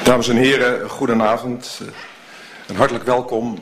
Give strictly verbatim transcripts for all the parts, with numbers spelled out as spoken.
Dames en heren, goedenavond en hartelijk welkom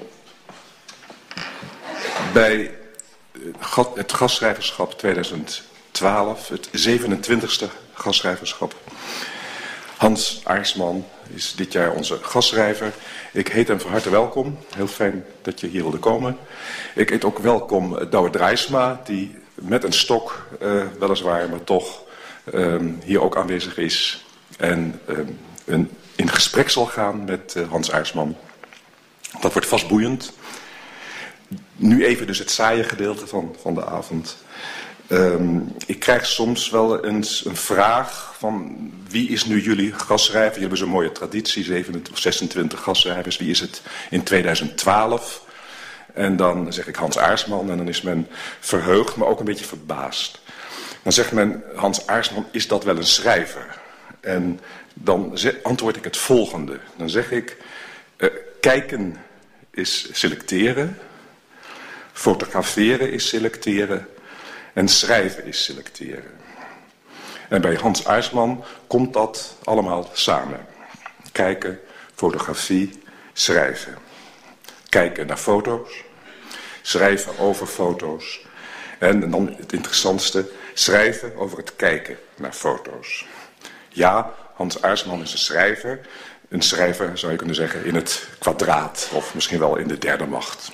bij het gastschrijverschap tweeduizend twaalf, het zevenentwintigste gastschrijverschap. Hans Aarsman is dit jaar onze gastschrijver. Ik heet hem van harte welkom. Heel fijn dat je hier wilde komen. Ik heet ook welkom Douwe Draaisma, die met een stok, uh, weliswaar, maar toch um, hier ook aanwezig is. En um, een, in gesprek zal gaan met uh, Hans Aarsman. Dat wordt vast boeiend. Nu even dus het saaie gedeelte van, van de avond. Um, ik krijg soms wel eens een vraag van wie is nu jullie gastschrijver? Jullie hebben zo'n mooie traditie, zevenentwintig of zesentwintig gastschrijvers. Wie is het in tweeduizend twaalf? En dan zeg ik Hans Aarsman en dan is men verheugd, maar ook een beetje verbaasd. Dan zegt men, Hans Aarsman, is dat wel een schrijver? En dan antwoord ik het volgende. Dan zeg ik, uh, kijken is selecteren, fotograferen is selecteren en schrijven is selecteren. En bij Hans Aarsman komt dat allemaal samen. Kijken, fotografie, schrijven. Kijken naar foto's, schrijven over foto's. En, en dan het interessantste, schrijven over het kijken naar foto's. Ja, Hans Aarsman is een schrijver. Een schrijver, zou je kunnen zeggen, in het kwadraat. Of misschien wel in de derde macht.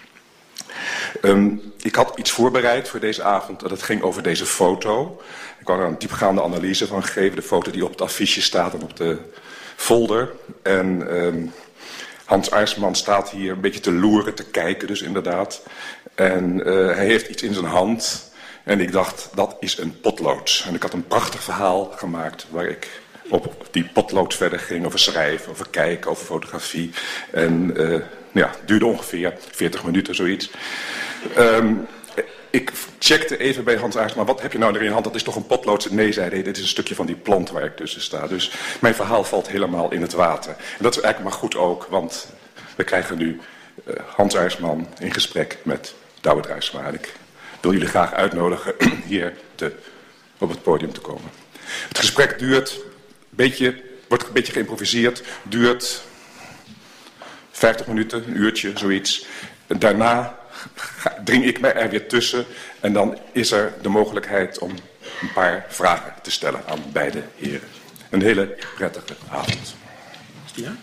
Um, ik had iets voorbereid voor deze avond. Dat ging over deze foto. Ik wou er een diepgaande analyse van geven. De foto die op het affiche staat en op de folder. En um, Hans Aarsman staat hier een beetje te loeren, te kijken dus inderdaad. En uh, hij heeft iets in zijn hand. En ik dacht, dat is een potlood. En ik had een prachtig verhaal gemaakt waar ik op die potlood verder ging. Over schrijven, over kijken, over fotografie. En uh, ja, het duurde ongeveer veertig minuten, zoiets. Um, ik checkte even bij Hans Aarsman, wat heb je nou er in je hand? Dat is toch een potlood? Nee, zei hij, dit is een stukje van die plant waar ik tussen sta. Dus mijn verhaal valt helemaal in het water. En dat is eigenlijk maar goed ook, want we krijgen nu uh, Hans Aarsman in gesprek met Douwe Draaisma. En ik wil jullie graag uitnodigen hier te, op het podium te komen. Het gesprek duurt, beetje, wordt een beetje geïmproviseerd, duurt vijftig minuten, een uurtje, zoiets. Daarna dring ik mij er weer tussen en dan is er de mogelijkheid om een paar vragen te stellen aan beide heren. Een hele prettige avond. Ja?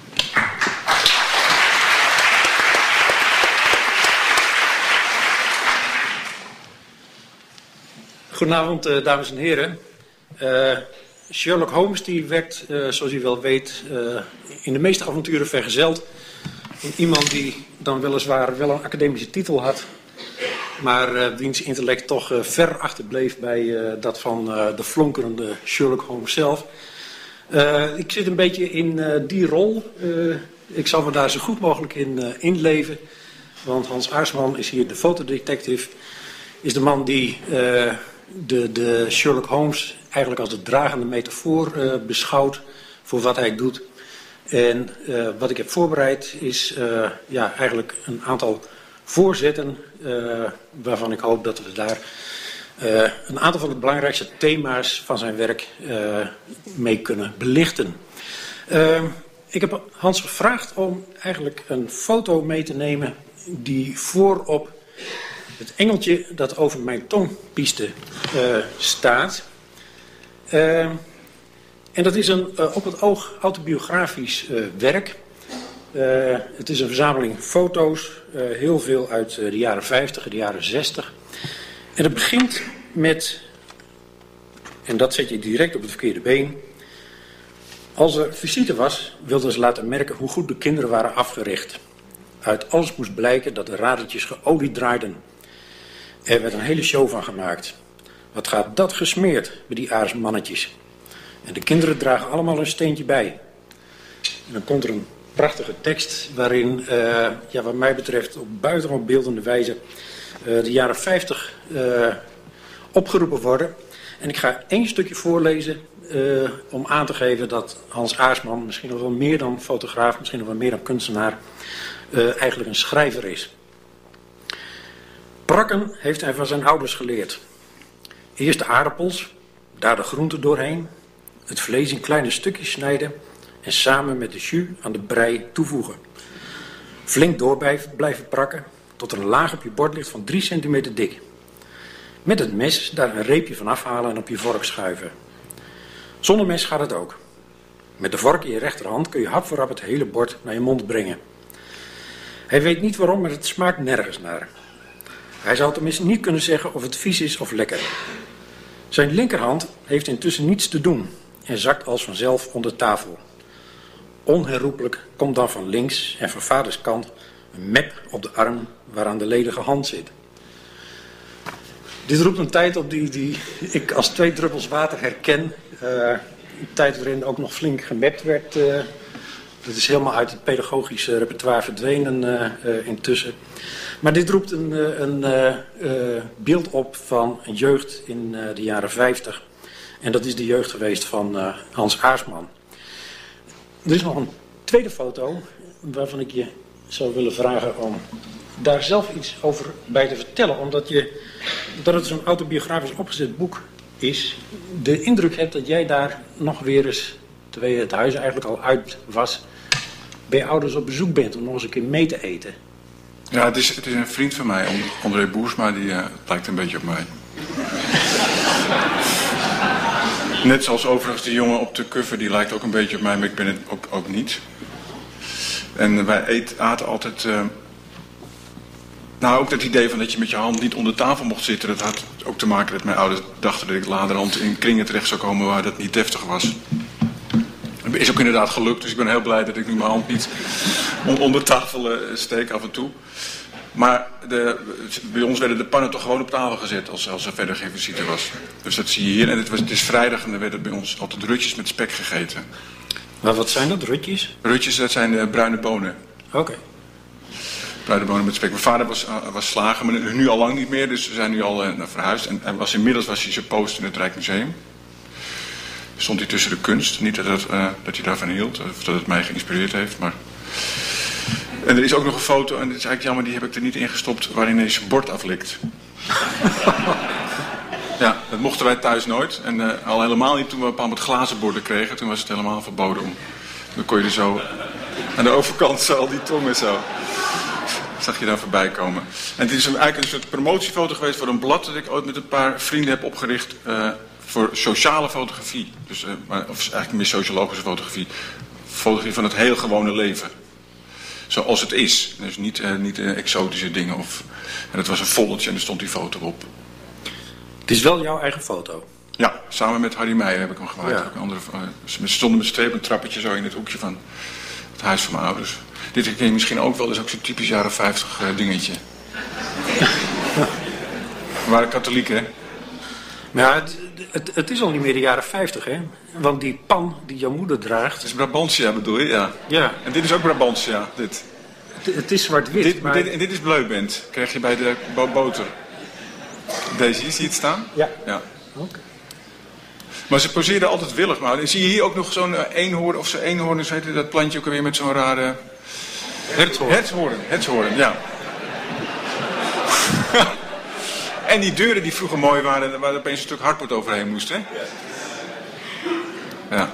Goedenavond, uh, dames en heren. Uh, Sherlock Holmes die werd, uh, zoals u wel weet, uh, in de meeste avonturen vergezeld. Iemand die dan weliswaar wel een academische titel had, maar uh, wiens intellect toch uh, ver achterbleef bij uh, dat van uh, de flonkerende Sherlock Holmes zelf. Uh, ik zit een beetje in uh, die rol. Uh, ik zal me daar zo goed mogelijk in uh, inleven, want Hans Aarsman is hier de fotodetective, is de man die uh, de, de Sherlock Holmes eigenlijk als de dragende metafoor uh, beschouwt voor wat hij doet. En uh, wat ik heb voorbereid is uh, ja, eigenlijk een aantal voorzetten uh, waarvan ik hoop dat we daar uh, een aantal van de belangrijkste thema's van zijn werk uh, mee kunnen belichten. Uh, ik heb Hans gevraagd om eigenlijk een foto mee te nemen die voorop het engeltje dat over mijn tong pieste uh, staat. Uh, En dat is een uh, op het oog autobiografisch uh, werk. Uh, het is een verzameling foto's, uh, heel veel uit uh, de jaren vijftig, de jaren zestig. En het begint met, en dat zet je direct op het verkeerde been. Als er visite was, wilden ze laten merken hoe goed de kinderen waren afgericht. Uit alles moest blijken dat de radertjes geolied draaiden. Er werd een hele show van gemaakt. Wat gaat dat gesmeerd bij die aarsmannetjes? En de kinderen dragen allemaal een steentje bij. En dan komt er een prachtige tekst waarin, uh, ja, wat mij betreft, op buitengewoon beeldende wijze uh, de jaren vijftig uh, opgeroepen worden. En ik ga één stukje voorlezen uh, om aan te geven dat Hans Aarsman, misschien nog wel meer dan fotograaf, misschien nog wel meer dan kunstenaar, uh, eigenlijk een schrijver is. Prakken heeft hij van zijn ouders geleerd. Eerst de aardappels, daar de groenten doorheen, het vlees in kleine stukjes snijden en samen met de jus aan de brei toevoegen. Flink door blijven prakken tot er een laag op je bord ligt van drie centimeter dik. Met het mes daar een reepje van afhalen en op je vork schuiven. Zonder mes gaat het ook. Met de vork in je rechterhand kun je hap voor hap het hele bord naar je mond brengen. Hij weet niet waarom, maar het smaakt nergens naar. Hij zou tenminste niet kunnen zeggen of het vies is of lekker. Zijn linkerhand heeft intussen niets te doen en zakt als vanzelf onder tafel. Onherroepelijk komt dan van links en van vaders kant een mep op de arm waaraan de ledige hand zit. Dit roept een tijd op die, die ik als twee druppels water herken. Uh, een tijd waarin ook nog flink gemapt werd. Uh, dat is helemaal uit het pedagogische repertoire verdwenen uh, uh, intussen. Maar dit roept een, uh, een uh, uh, beeld op van een jeugd in uh, de jaren vijftig. En dat is de jeugd geweest van uh, Hans Aarsman. Er is nog een tweede foto waarvan ik je zou willen vragen om daar zelf iets over bij te vertellen. Omdat je, dat het zo'n autobiografisch opgezet boek is, de indruk hebt dat jij daar nog weer eens, terwijl je het huis eigenlijk al uit was, bij je ouders op bezoek bent om nog eens een keer mee te eten. Ja, het is, het is een vriend van mij, André Boersma, die uh, lijkt een beetje op mij. Net zoals overigens de jongen op de cover, die lijkt ook een beetje op mij, maar ik ben het ook, ook niet. En wij eet, aten altijd... Uh, nou, ook dat idee van dat je met je hand niet onder tafel mocht zitten, dat had ook te maken dat mijn ouders dachten dat ik laterhand in kringen terecht zou komen waar dat niet deftig was. Dat is ook inderdaad gelukt, dus ik ben heel blij dat ik nu mijn hand niet onder tafel uh, steek af en toe. Maar de, bij ons werden de pannen toch gewoon op tafel gezet als, als er verder geen visite was. Dus dat zie je hier. En het, was, het is vrijdag en er werden bij ons altijd rutjes met spek gegeten. Maar wat zijn dat, rutjes? Rutjes, dat zijn uh, bruine bonen. Oké. Okay. Bruine bonen met spek. Mijn vader was, uh, was slager, maar nu al lang niet meer. Dus we zijn nu al uh, verhuisd. En, en was, inmiddels was hij zijn post in het Rijksmuseum. Stond hij tussen de kunst. Niet dat, het, uh, dat hij daarvan hield, of dat het mij geïnspireerd heeft, maar... En er is ook nog een foto, en dat is eigenlijk jammer, die heb ik er niet in gestopt, waarin hij zijn bord aflikt. Ja, dat mochten wij thuis nooit. En uh, al helemaal niet toen we op een bepaald glazen borden kregen, toen was het helemaal verboden om. Dan kon je er zo, aan de overkant zo, al die tongen zo. Zag je daar voorbij komen. En het is een, eigenlijk een soort promotiefoto geweest voor een blad dat ik ooit met een paar vrienden heb opgericht uh, voor sociale fotografie. Dus, uh, maar, of eigenlijk meer sociologische fotografie. Fotografie van het heel gewone leven. Zoals het is. Dus niet, uh, niet uh, exotische dingen. Of... En het was een foldertje en er stond die foto op. Het is wel jouw eigen foto? Ja, samen met Harry Meijer heb ik hem gemaakt. Ja. Andere, uh, we stonden met z'n tweeën op een trappetje zo in het hoekje van het huis van mijn ouders. Dit herken je misschien ook wel, dat is ook zo'n typisch jaren vijftig uh, dingetje. We waren katholiek, hè? Maar ja, het, het, het is al niet meer de jaren vijftig, hè? Want die pan die jouw moeder draagt... Het is Brabantia, bedoel je? Ja. Ja. En dit is ook Brabantia, dit. Het, het is zwart-wit, dit, maar... Dit, en dit is Bleubend, krijg je bij de bo boter. Deze hier, zie je het staan? Ja. Ja. Oké. Okay. Maar ze poseerden altijd willig, maar zie je hier ook nog zo'n uh, eenhoorn, of zo'n eenhoorn, dus heette dat plantje ook alweer met zo'n rare... Hertshoorn. Hertshoorn, hertshoorn, ja. En die deuren die vroeger mooi waren, waar er opeens een stuk hardboord overheen moest, hè? Ja.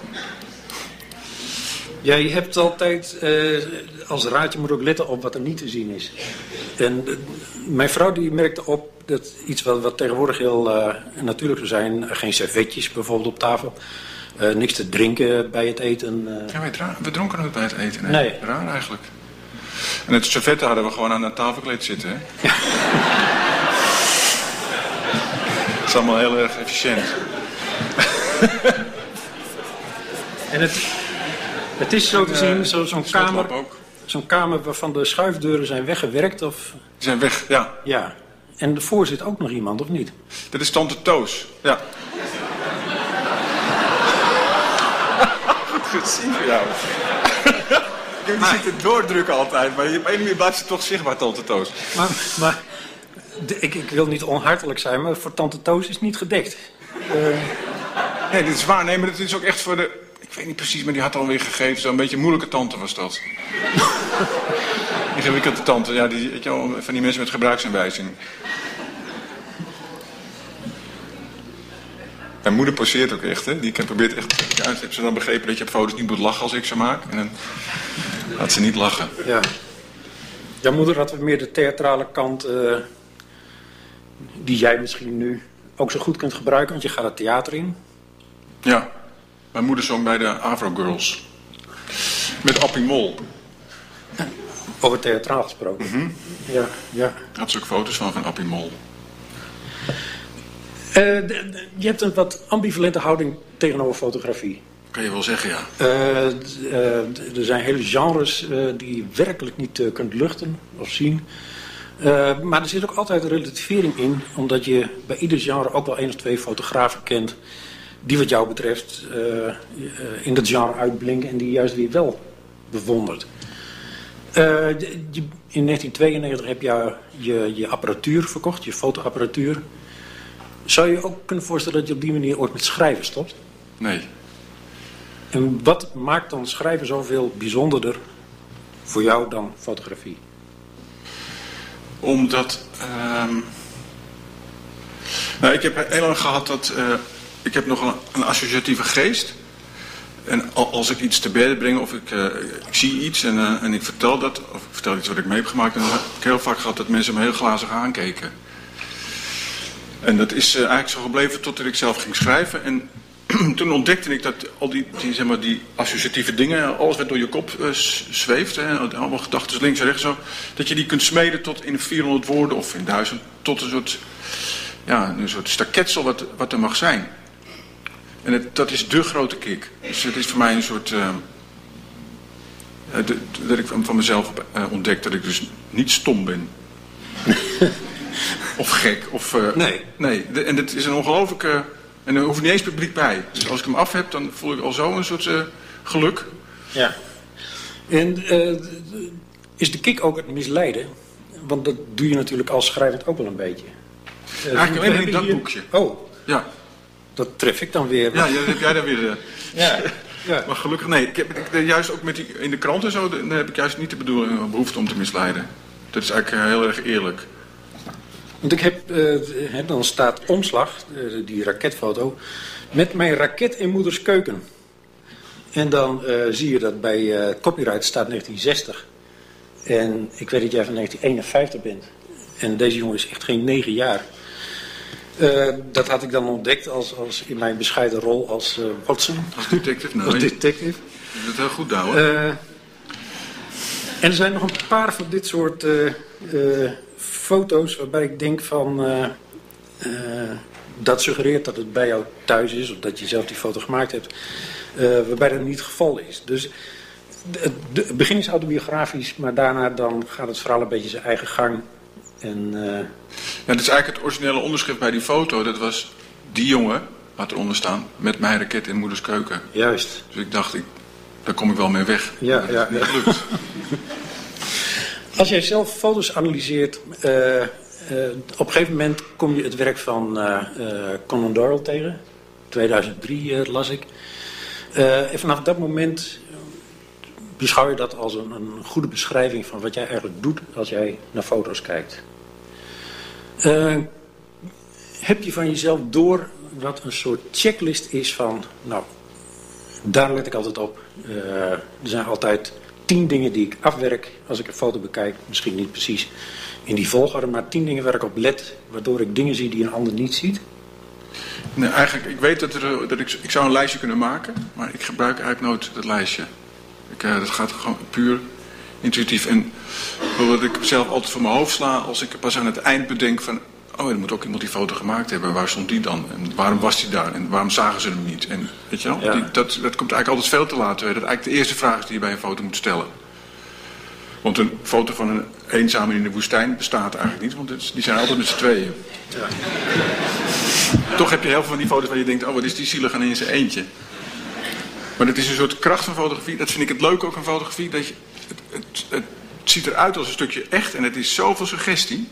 Jij hebt altijd, uh, als raad, je moet ook letten op wat er niet te zien is. En uh, mijn vrouw die merkte op dat iets wat, wat tegenwoordig heel uh, natuurlijk zou zijn, geen servetjes bijvoorbeeld op tafel, uh, niks te drinken bij het eten. Uh... Ja, wij dra- we dronken nooit bij het eten, hè? Nee. Raar eigenlijk. En het servetten hadden we gewoon aan een tafelkleed zitten, hè? Ja. Dat is allemaal heel erg efficiënt. En het, het is zo te zien, zo, zo'n kamer, zo'n kamer waarvan de schuifdeuren zijn weggewerkt, of... Die zijn weg, ja. Ja. En ervoor zit ook nog iemand, of niet? Dat is tante Toos, ja. Goed gezien voor jou. Die maar, zit het doordrukken altijd, maar op een manier blijft ze toch zichtbaar, tante Toos. Maar, maar de, ik, ik wil niet onhartelijk zijn, maar voor tante Toos is het niet gedekt. Uh... Nee, dit is waar. Nee, maar het is ook echt voor de... Ik weet niet precies, maar die had alweer gegeten. Zo'n beetje moeilijke tante was dat. Ingewikkelde tante, ja, die, weet je wel, van die mensen met gebruiksaanwijzing. Mijn moeder poseert ook echt, hè. Die probeert echt... Ja, heeft ze dan begrepen dat je op foto's niet moet lachen als ik ze maak? En dan laat ze niet lachen. Ja. Jouw moeder had meer de theatrale kant... Uh, die jij misschien nu ook zo goed kunt gebruiken, want je gaat het theater in. Ja. Mijn moeder zong bij de Avro Girls. Met Appie Mol. Over theatraal gesproken. Mm-hmm. Ja, ja. Had ze ook foto's van, van Appie Mol. Uh, de, de, je hebt een wat ambivalente houding tegenover fotografie. Kan je wel zeggen, ja. Uh, uh, er zijn hele genres uh, die je werkelijk niet uh, kunt luchten of zien. Uh, maar er zit ook altijd een relativering in, omdat je bij ieder genre ook wel één of twee fotografen kent die wat jou betreft uh, uh, in dat genre uitblinken en die je juist weer wel bewondert. Uh, je, in negentien tweeënnegentig heb je, je je apparatuur verkocht, je fotoapparatuur. Zou je ook kunnen voorstellen dat je op die manier ooit met schrijven stopt? Nee. En wat maakt dan schrijven zoveel bijzonderder voor jou dan fotografie? Omdat... Uh... Nou, ik heb heel lang gehad dat... Uh, ik heb nog een, een associatieve geest. En als ik iets te berden breng of ik, uh, ik zie iets en, uh, en ik vertel dat... of ik vertel iets wat ik mee heb gemaakt... dan heb ik heel vaak gehad dat mensen me heel glazig aankeken. En dat is uh, eigenlijk zo gebleven totdat ik zelf ging schrijven. En toen ontdekte ik dat al die, die, zeg maar, die associatieve dingen... alles wat door je kop uh, zweeft, hè, allemaal gedachten links en rechts zo... dat je die kunt smeden tot in vierhonderd woorden of in duizend... tot een soort, ja, een soort staketsel wat, wat er mag zijn. En het, dat is dé grote kick. Dus het is voor mij een soort... Uh, de, dat ik van mezelf uh, ontdek dat ik dus niet stom ben. Of gek. Of, uh, nee. Nee, de, en het is een ongelooflijke... En er hoeft niet eens publiek bij. Dus als ik hem af heb, dan voel ik al zo een soort uh, geluk. Ja. En uh, is de kick ook het misleiden? Want dat doe je natuurlijk als schrijvend ook wel een beetje. Uh, Eigenlijk alleen in dat hier... boekje. Oh. Ja. Dat tref ik dan weer. Ja, dat heb jij dan weer... Uh... ja. Ja. Maar gelukkig, nee. Ik heb, ik, juist ook met die, in de krant en zo, daar heb ik juist niet de bedoeling, behoefte om te misleiden. Dat is eigenlijk heel erg eerlijk. Want ik heb, uh, dan staat omslag, uh, die raketfoto, met mijn raket in moeders keuken. En dan uh, zie je dat bij uh, copyright staat negentien zestig. En ik weet dat jij van negentien eenenvijftig bent. En deze jongen is echt geen negen jaar. Uh, dat had ik dan ontdekt als, als in mijn bescheiden rol als uh, Watson. Als detective? Nou, als detective. Je doet het heel goed, Douwe. Uh, en er zijn nog een paar van dit soort... Uh, uh, foto's waarbij ik denk van uh, uh, dat suggereert dat het bij jou thuis is of dat je zelf die foto gemaakt hebt, uh, waarbij dat niet het geval is. Dus het begin is autobiografisch, maar daarna dan gaat het verhaal een beetje zijn eigen gang. En, uh... ja, dat is eigenlijk het originele onderschrift bij die foto. Dat was die jongen, had eronder staan, met mijn raket in moeders keuken. Juist. Dus ik dacht, ik, daar kom ik wel mee weg. Ja, dat ja, is niet ja. gelukt. Als jij zelf foto's analyseert, uh, uh, op een gegeven moment kom je het werk van uh, uh, Conan Doyle tegen. tweeduizend drie uh, las ik. Uh, en vanaf dat moment beschouw je dat als een, een goede beschrijving van wat jij eigenlijk doet als jij naar foto's kijkt. Uh, heb je van jezelf door wat een soort checklist is van, nou, daar let ik altijd op. Uh, er zijn altijd tien dingen die ik afwerk als ik een foto bekijk. Misschien niet precies in die volgorde, maar tien dingen waar ik op let, waardoor ik dingen zie die een ander niet ziet. Nee, eigenlijk, ik weet dat, er, dat ik, ik zou een lijstje kunnen maken, maar ik gebruik eigenlijk nooit dat lijstje. Ik, uh, dat gaat gewoon puur intuïtief. En wat ik zelf altijd voor mijn hoofd sla, als ik pas aan het eind bedenk van, oh, er moet ook iemand die foto gemaakt hebben. Waar stond die dan? En waarom was die daar? En waarom zagen ze hem niet? En weet je wel? Ja. Die, dat, dat komt eigenlijk altijd veel te laat. Dat eigenlijk de eerste vraag is die je bij een foto moet stellen. Want een foto van een eenzame in de woestijn bestaat eigenlijk niet. Want het, die zijn altijd met z'n tweeën. Ja. Toch heb je heel veel van die foto's waar je denkt, oh, wat is die zielig aan in zijn eentje. Maar dat is een soort kracht van fotografie. Dat vind ik het leuke ook aan fotografie. Dat je, het, het, het ziet eruit als een stukje echt. En het is zoveel suggestie.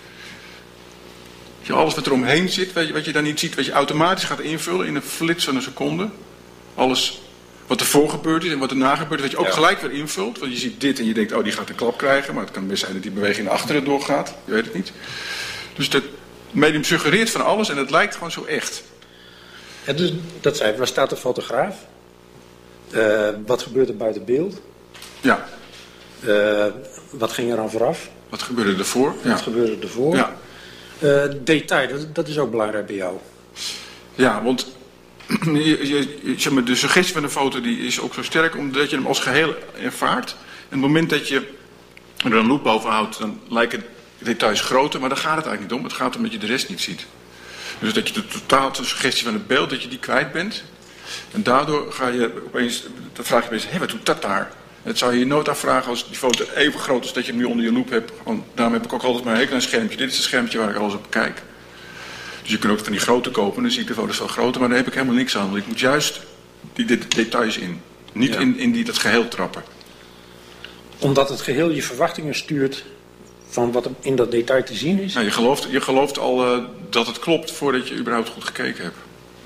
Je, alles wat er omheen zit, wat je, wat je dan niet ziet, wat je automatisch gaat invullen in een flits van een seconde. Alles wat ervoor gebeurd is en wat erna gebeurt, wat je ook ja. gelijk weer invult. Want je ziet dit en je denkt, oh, die gaat een klap krijgen. Maar het kan best zijn dat die beweging naar achteren doorgaat. Je weet het niet. Dus het medium suggereert van alles en het lijkt gewoon zo echt. Ja, dus, dat zei, waar staat de fotograaf? Uh, wat gebeurt er buiten beeld? Ja. Uh, wat ging er aan vooraf? Wat gebeurde ervoor? Wat ja. gebeurde ervoor? Ja. Uh, detail, dat, dat is ook belangrijk bij jou. Ja, want je, je, zeg maar, de suggestie van de foto die is ook zo sterk omdat je hem als geheel ervaart. En op het moment dat je er een loop boven houdt, dan lijken details groter, maar daar gaat het eigenlijk niet om. Het gaat om dat je de rest niet ziet. Dus dat je de totale suggestie van het beeld, dat je die kwijt bent. En daardoor ga je opeens, dan vraag je opeens, hé, wat doet dat daar? Dat zou je je nooit afvragen als die foto even groot is dat je hem nu onder je loep hebt. Want daarom heb ik ook altijd maar een heel klein schermpje. Dit is het schermpje waar ik alles op kijk. Dus je kunt ook van die grote kopen, dan zie ik de foto's veel groter, maar daar heb ik helemaal niks aan. Want ik moet juist die de details in. Niet ja. in, in die, dat geheel trappen. Omdat het geheel je verwachtingen stuurt van wat er in dat detail te zien is? Nou, je, gelooft, je gelooft al uh, dat het klopt voordat je überhaupt goed gekeken hebt.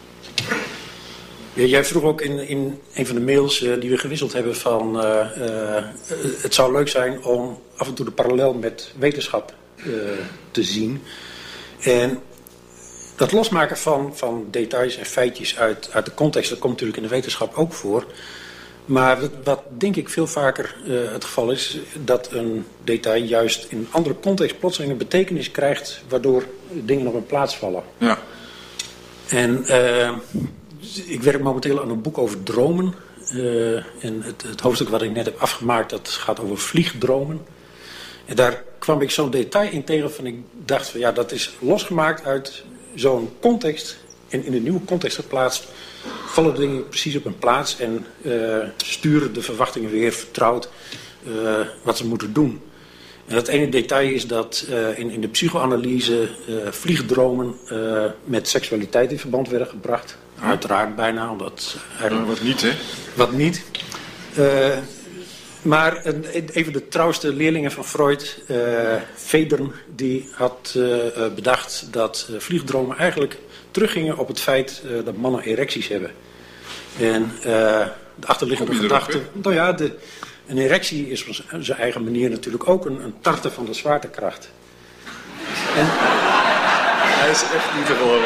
Ja, jij vroeg ook in, in een van de mails uh, die we gewisseld hebben van... Uh, uh, het zou leuk zijn om af en toe de parallel met wetenschap uh, te zien. En dat losmaken van, van details en feitjes uit, uit de context... dat komt natuurlijk in de wetenschap ook voor. Maar wat, wat denk ik veel vaker uh, het geval is... dat een detail juist in een andere context plotseling een betekenis krijgt... waardoor dingen op hun plaats vallen. Ja. En... Uh, Ik werk momenteel aan een boek over dromen. Uh, en het, het hoofdstuk wat ik net heb afgemaakt, dat gaat over vliegdromen. En daar kwam ik zo'n detail in tegen van ik dacht van ja, dat is losgemaakt uit zo'n context. En in een nieuwe context geplaatst, vallen de dingen precies op hun plaats. En uh, sturen de verwachtingen weer vertrouwd uh, wat ze moeten doen. En dat ene detail is dat uh, in, in de psychoanalyse uh, vliegdromen uh, met seksualiteit in verband werden gebracht. Ja. Uiteraard bijna, omdat... Uh, wat niet, hè? Wat niet. Uh, maar uh, even de trouwste leerlingen van Freud, uh, Vedern, die had uh, bedacht dat uh, vliegdromen eigenlijk teruggingen op het feit uh, dat mannen erecties hebben. En uh, de achterliggende gedachte... Nou ja, de, een erectie is op zijn eigen manier natuurlijk ook een, een tarten van de zwaartekracht. En... Hij is echt niet te geloven.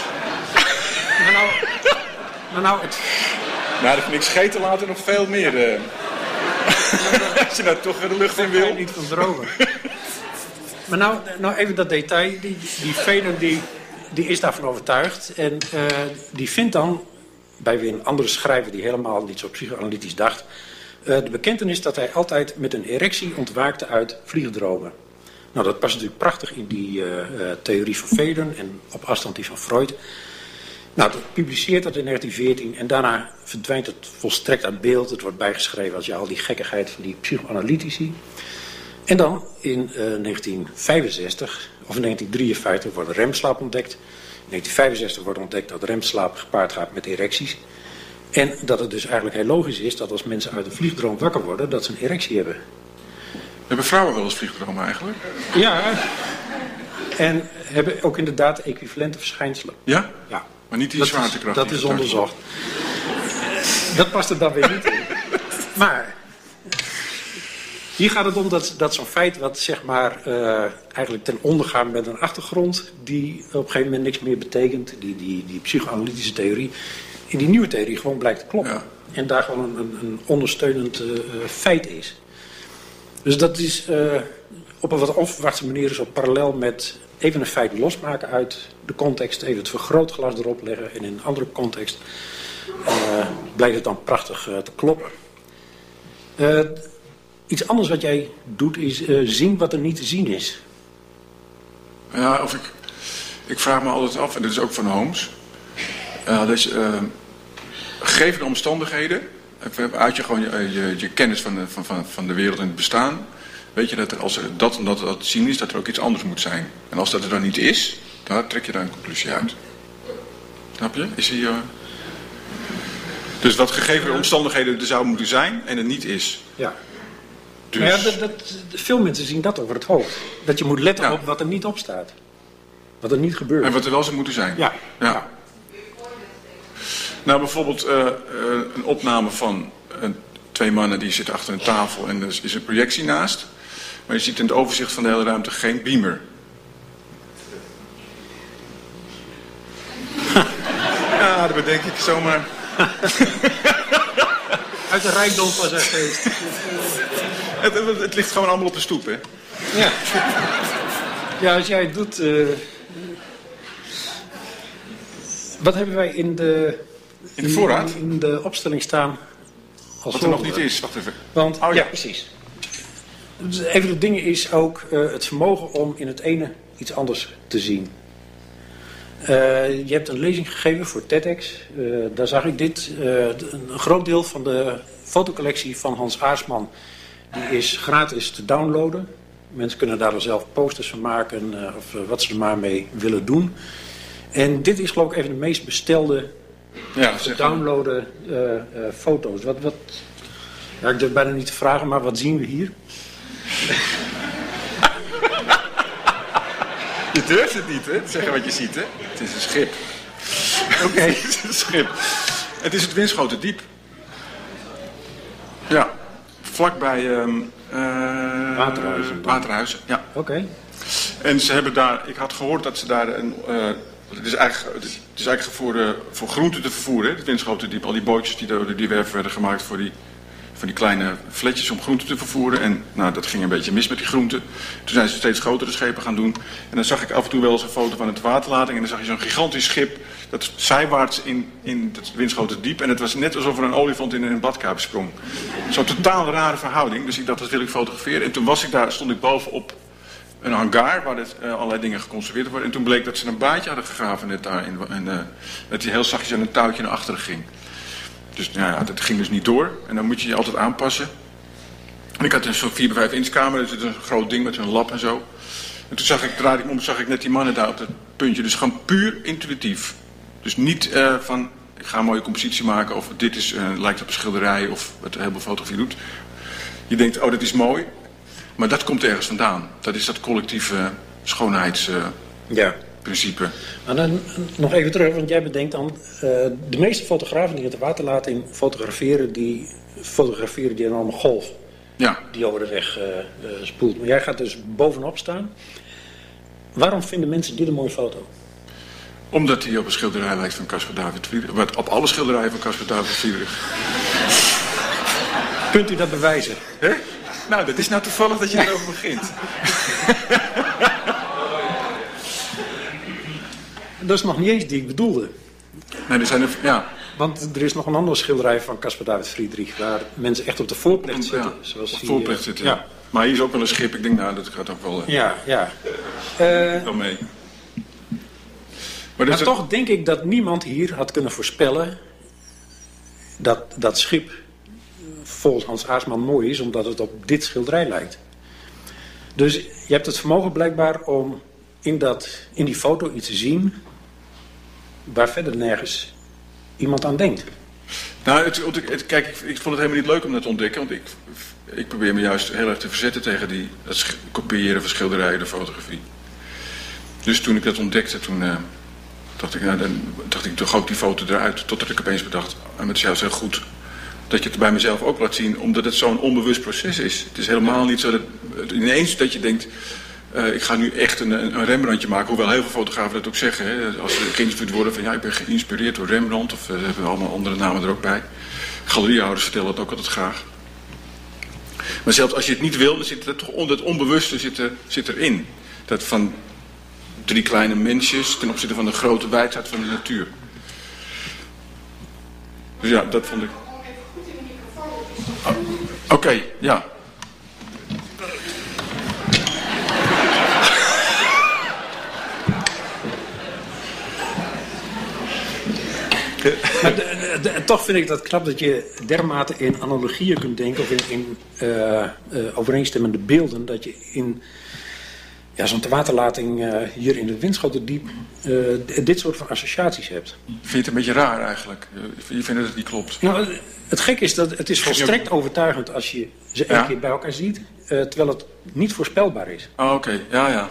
Maar nou, maar nou het... Nou, dat vind ik scheten later nog veel meer. Uh... Als je nou toch de lucht in wil. Niet van drogen. Maar nou, nou even dat detail. Die, die Vedern die, die is daarvan overtuigd. En uh, die vindt dan, bij weer een andere schrijver die helemaal niet zo psychoanalytisch dacht... Uh, de bekentenis dat hij altijd met een erectie ontwaakte uit vliegdromen. Nou, dat past natuurlijk prachtig in die uh, uh, theorie van Vedern en op afstand die van Freud... Nou, dat publiceert dat in negentien veertien en daarna verdwijnt het volstrekt uit beeld. Het wordt bijgeschreven als je al die gekkigheid van die psychoanalytici. En dan in uh, negentien vijfenzestig of in negentien drieënvijftig wordt remslaap ontdekt. In negentien vijfenzestig wordt ontdekt dat remslaap gepaard gaat met erecties. En dat het dus eigenlijk heel logisch is dat als mensen uit een vliegdroom wakker worden, dat ze een erectie hebben. Hebben vrouwen wel eens vliegdromen eigenlijk? Ja, en hebben ook inderdaad equivalente verschijnselen. Ja? Ja. Maar niet die dat zwaartekracht. Is, dat is onderzocht. Dat past er dan weer niet in. Maar hier gaat het om dat, dat zo'n feit wat zeg maar uh, eigenlijk ten onder gaat met een achtergrond die op een gegeven moment niks meer betekent, die, die, die psychoanalytische theorie, in die nieuwe theorie gewoon blijkt te kloppen. Ja. En daar gewoon een, een, een ondersteunend uh, feit is. Dus dat is uh, op een wat onverwachte manier is op parallel met even een feit losmaken uit de context, even het vergrootglas erop leggen en in een andere context uh, blijkt het dan prachtig uh, te kloppen. Uh, iets anders wat jij doet is uh, zien wat er niet te zien is. Ja, of ik, ik vraag me altijd af, en dat is ook van Holmes, uh, dus, uh, gegeven de omstandigheden, uit je gewoon je, je, je kennis van de, van, van, van de wereld en het bestaan, weet je dat er, als er dat en dat, dat te zien is, dat er ook iets anders moet zijn. En als dat er dan niet is, dan trek je daar een conclusie uit. Snap je? Is hier, uh... Dus dat gegeven de omstandigheden er zou moeten zijn en het niet is. Ja. Dus... Maar ja, dat, dat, veel mensen zien dat over het hoofd. Dat je moet letten ja. op wat er niet op staat. Wat er niet gebeurt. En wat er wel zou moeten zijn. Ja. ja. ja. Nou, bijvoorbeeld uh, uh, een opname van uh, twee mannen die zitten achter een tafel en er is een projectie naast. Maar je ziet in het overzicht van de hele ruimte geen beamer. Ja, inademen, denk ik, zomaar. Uit de rijkdom van zijn geest. het, het, het ligt gewoon allemaal op de stoep, hè? Ja. Ja, als jij het doet... Uh... Wat hebben wij in de... In de voorraad? In, in de opstelling staan... Als Wat er nog niet is, wacht even. Want, oh, ja. ja, precies. Dus een van de dingen is ook uh, het vermogen om in het ene iets anders te zien. Uh, je hebt een lezing gegeven voor TEDx. Uh, daar zag ik dit. Uh, een groot deel van de fotocollectie van Hans Aarsman die is gratis te downloaden. Mensen kunnen daar dan zelf posters van maken uh, of uh, wat ze er maar mee willen doen. En dit is geloof ik even de meest bestelde ja, te downloaden uh, uh, foto's. Wat, wat, ja, ik durf bijna niet te vragen, maar wat zien we hier? Je durft het niet, hè? Te zeggen wat je ziet, hè? Het is een schip. Oké. Okay. Het is een schip. Het is het Winschoterdiep. Ja. Vlakbij... Um, uh, Waterhuizen. Waterhuizen, ja. Oké. Okay. En ze hebben daar... Ik had gehoord dat ze daar een... Uh, het is eigenlijk, het is eigenlijk voor, uh, voor groenten te vervoeren, hè? Het Winschoterdiep. Al die bootjes die door die werven werden gemaakt voor die... van die kleine fletjes om groenten te vervoeren. En nou, dat ging een beetje mis met die groenten. Toen zijn ze steeds grotere schepen gaan doen. En dan zag ik af en toe wel eens een foto van het waterlating. En dan zag je zo'n gigantisch schip dat zijwaarts in, in het Winschoterdiep. En het was net alsof er een olifant in een badkuip sprong. Zo'n totaal rare verhouding. Dus ik dacht, dat wil ik fotograferen. En toen was ik daar, stond ik bovenop een hangar waar het, uh, allerlei dingen geconserveerd worden. En toen bleek dat ze een baadje hadden gegraven net daar. En, en uh, dat hij heel zachtjes aan een touwtje naar achteren ging. Dus nou ja, dat ging dus niet door. En dan moet je je altijd aanpassen. En ik had een zo'n vier bij vijf inch camera. Dus het is een groot ding met zo'n lab en zo. En toen zag ik, draaide ik om, zag ik net die mannen daar op dat puntje. Dus gewoon puur intuïtief. Dus niet uh, van, ik ga een mooie compositie maken. Of dit is, uh, lijkt op een schilderij. Of wat heel veel fotografie doet. Je denkt, oh dat is mooi. Maar dat komt ergens vandaan. Dat is dat collectieve schoonheidsprincipe. Uh, ja. Principe. Maar dan nog even terug, want jij bedenkt dan... Uh, de meeste fotografen die het waterlating fotograferen... die fotograferen die dan allemaal golf. Ja. Die over de weg uh, uh, spoelt. Maar jij gaat dus bovenop staan. Waarom vinden mensen dit een mooie foto? Omdat hij op een schilderij lijkt van Caspar David Friedrich. Op alle schilderijen van Caspar David Friedrich. Kunt u dat bewijzen? Hè? Nou, dat is nou toevallig dat je erover begint. Dat is nog niet eens die ik bedoelde. Nee, er zijn er, ja. Want er is nog een andere schilderij van Caspar David Friedrich... waar mensen echt op de voorplecht zitten. Ja, zoals op de die, voorplecht uh, zitten, ja. ja. Maar hier is ook wel een schip. Ik denk, nou, dat gaat ook wel... Uh, ja, ja. Uh, wel mee. Maar, maar toch een... denk ik dat niemand hier had kunnen voorspellen... dat dat schip volgens Hans Aarsman mooi is... omdat het op dit schilderij lijkt. Dus je hebt het vermogen blijkbaar om in, dat, in die foto iets te zien... waar verder nergens iemand aan denkt. Nou, het, het, kijk, ik, ik vond het helemaal niet leuk om dat te ontdekken. Want ik, ik probeer me juist heel erg te verzetten tegen die, dat sch- kopiëren van schilderijen, de fotografie. Dus toen ik dat ontdekte, toen uh, dacht ik, nou, dan dacht ik, toch ook die foto eruit. Totdat ik opeens bedacht, en het is juist heel goed dat je het bij mezelf ook laat zien. Omdat het zo'n onbewust proces is. Het is helemaal niet zo dat ineens dat je denkt... Uh, ik ga nu echt een, een Rembrandtje maken, hoewel heel veel fotografen dat ook zeggen. Hè, als ze geïnterviewd worden van ja, ik ben geïnspireerd door Rembrandt, of uh, hebben we allemaal andere namen er ook bij. Galeriehouders vertellen dat ook altijd graag. Maar zelfs als je het niet wil, dan zit het toch on, dat onbewuste zit, er, zit erin. Dat van drie kleine mensjes ten opzichte van de grote wijdheid van de natuur. Dus ja, dat vond ik. Oh, Oké, okay, ja. Maar de, de, de, toch vind ik dat knap dat je dermate in analogieën kunt denken... of in, in uh, uh, overeenstemmende beelden... dat je in ja, zo'n waterlating uh, hier in het Winschoterdiep... Uh, dit soort van associaties hebt. Vind je het een beetje raar eigenlijk? Je vindt dat het niet klopt? Nou, het gek is dat het is volstrekt overtuigend... als je ze één ja? keer bij elkaar ziet... Uh, terwijl het niet voorspelbaar is. Oh, oké. Okay. Ja, ja.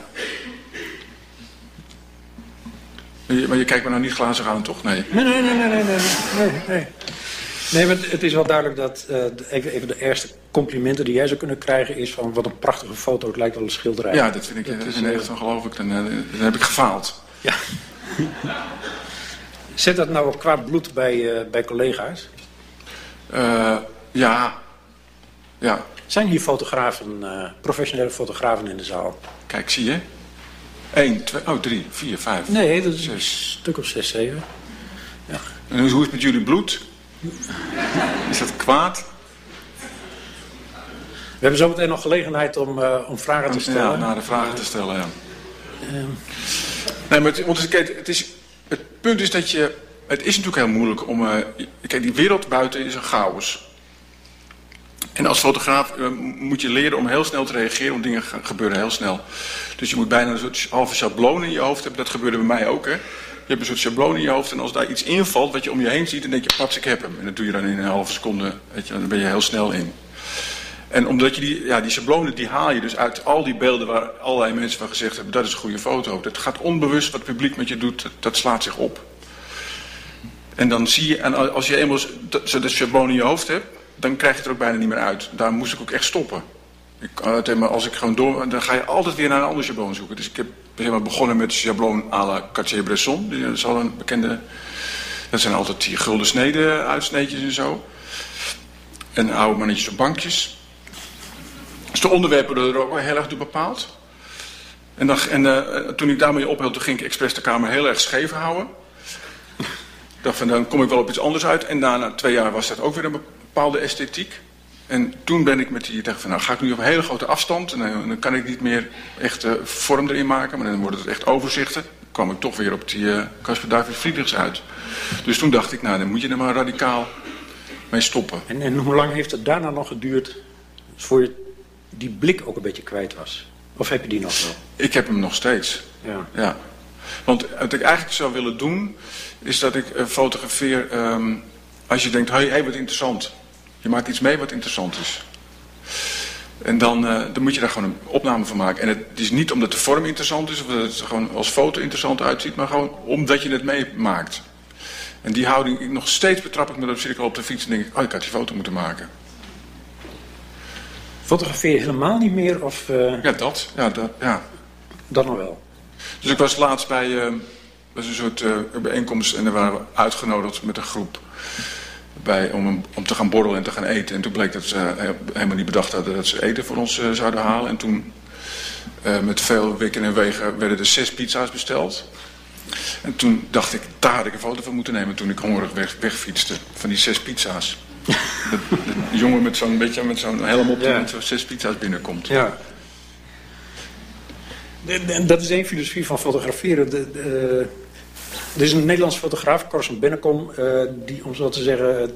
Maar je kijkt me nou niet glazig aan, toch? Nee. Nee, nee, nee, nee, nee, nee, nee, nee. Nee, maar het is wel duidelijk dat uh, even, even de eerste complimenten die jij zou kunnen krijgen is van wat een prachtige foto, het lijkt wel een schilderij. Ja, dat vind ik dat is, echt van geloof ik, dan, dan heb ik gefaald. Ja. Zet dat nou ook qua bloed bij, uh, bij collega's? Uh, ja. Ja. Zijn hier fotografen, uh, professionele fotografen in de zaal? Kijk, zie je? Eén, twee, oh, drie, vier, vijf. Nee, dat is zes. een stuk of zes, zeven. Ja. En hoe is het met jullie bloed? Is dat kwaad? We hebben zometeen nog gelegenheid om, uh, om vragen te stellen. Ja, naar de vragen te stellen, ja. Um. Nee, maar het, want kijk, het, is, het punt is dat je... Het is natuurlijk heel moeilijk om... Uh, kijk, die wereld buiten is een chaos. En als fotograaf uh, moet je leren om heel snel te reageren, want dingen gebeuren heel snel. Dus je moet bijna een soort halve schabloon in je hoofd hebben. Dat gebeurde bij mij ook, hè. Je hebt een soort schabloon in je hoofd en als daar iets invalt wat je om je heen ziet, dan denk je, pats, ik heb hem. En dat doe je dan in een halve seconde, weet je, dan ben je heel snel in. En omdat je die, ja, die schablonen, die haal je dus uit al die beelden waar allerlei mensen van gezegd hebben, dat is een goede foto. Dat gaat onbewust, wat het publiek met je doet, dat, dat slaat zich op. En dan zie je, en als je eenmaal zo dat schabloon in je hoofd hebt, dan krijg je het er ook bijna niet meer uit. Daar moest ik ook echt stoppen. Ik, als ik gewoon door, dan ga je altijd weer naar een ander schabloon zoeken. Dus ik heb zeg maar, begonnen met schabloon à la Cartier-Bresson. Dat is al een bekende. Dat zijn altijd die gulden sneden uitsneetjes en zo. En oude mannetjes op bankjes. Dus de onderwerpen worden er ook wel heel erg door bepaald. En, dan, en uh, toen ik daarmee ophield, toen ging ik expres de kamer heel erg scheef houden. Ik dacht van, dan kom ik wel op iets anders uit. En na, na twee jaar was dat ook weer een bepaalde esthetiek. En toen ben ik met die, dacht van, nou ga ik nu op een hele grote afstand. En dan, dan kan ik niet meer echt uh, vorm erin maken, maar dan wordt het echt overzichten. Dan kwam ik toch weer op die uh, Caspar David Friedrichs uit. Dus toen dacht ik, nou dan moet je er maar radicaal mee stoppen. En, en hoe lang heeft het daarna nog geduurd voor je die blik ook een beetje kwijt was? Of heb je die nog wel? Ik heb hem nog steeds. Ja. Ja. Want wat ik eigenlijk zou willen doen, is dat ik uh, fotografeer um, als je denkt, hé, hey, hey, wat interessant. Je maakt iets mee wat interessant is. En dan, uh, dan moet je daar gewoon een opname van maken. En het is niet omdat de vorm interessant is, of dat het gewoon als foto interessant uitziet, maar gewoon omdat je het meemaakt. En die houding, nog steeds betrap ik me, dan zit ik al op de fiets en denk ik, oh, ik had die foto moeten maken. Fotografeer je helemaal niet meer? Of, uh... Ja, dat. Ja, dat, ja. Dat nog wel. Dus ik was laatst bij uh, was een soort uh, bijeenkomst en daar waren we uitgenodigd met een groep. Bij, om, om te gaan borrelen en te gaan eten. En toen bleek dat ze helemaal niet bedacht hadden dat ze eten voor ons uh, zouden halen. En toen, uh, met veel wikken en wegen, werden er zes pizza's besteld. En toen dacht ik, daar had ik een foto van moeten nemen toen ik hongerig weg, wegfietste. Van die zes pizza's. De, de jongen met zo'n beetje met zo'n helm op die ja. met zo'n zes pizza's binnenkomt. Ja. De, de, dat is één filosofie van fotograferen. De, de, er is een Nederlands fotograaf, Corson Bennekom, uh, die, om zo te zeggen, uh,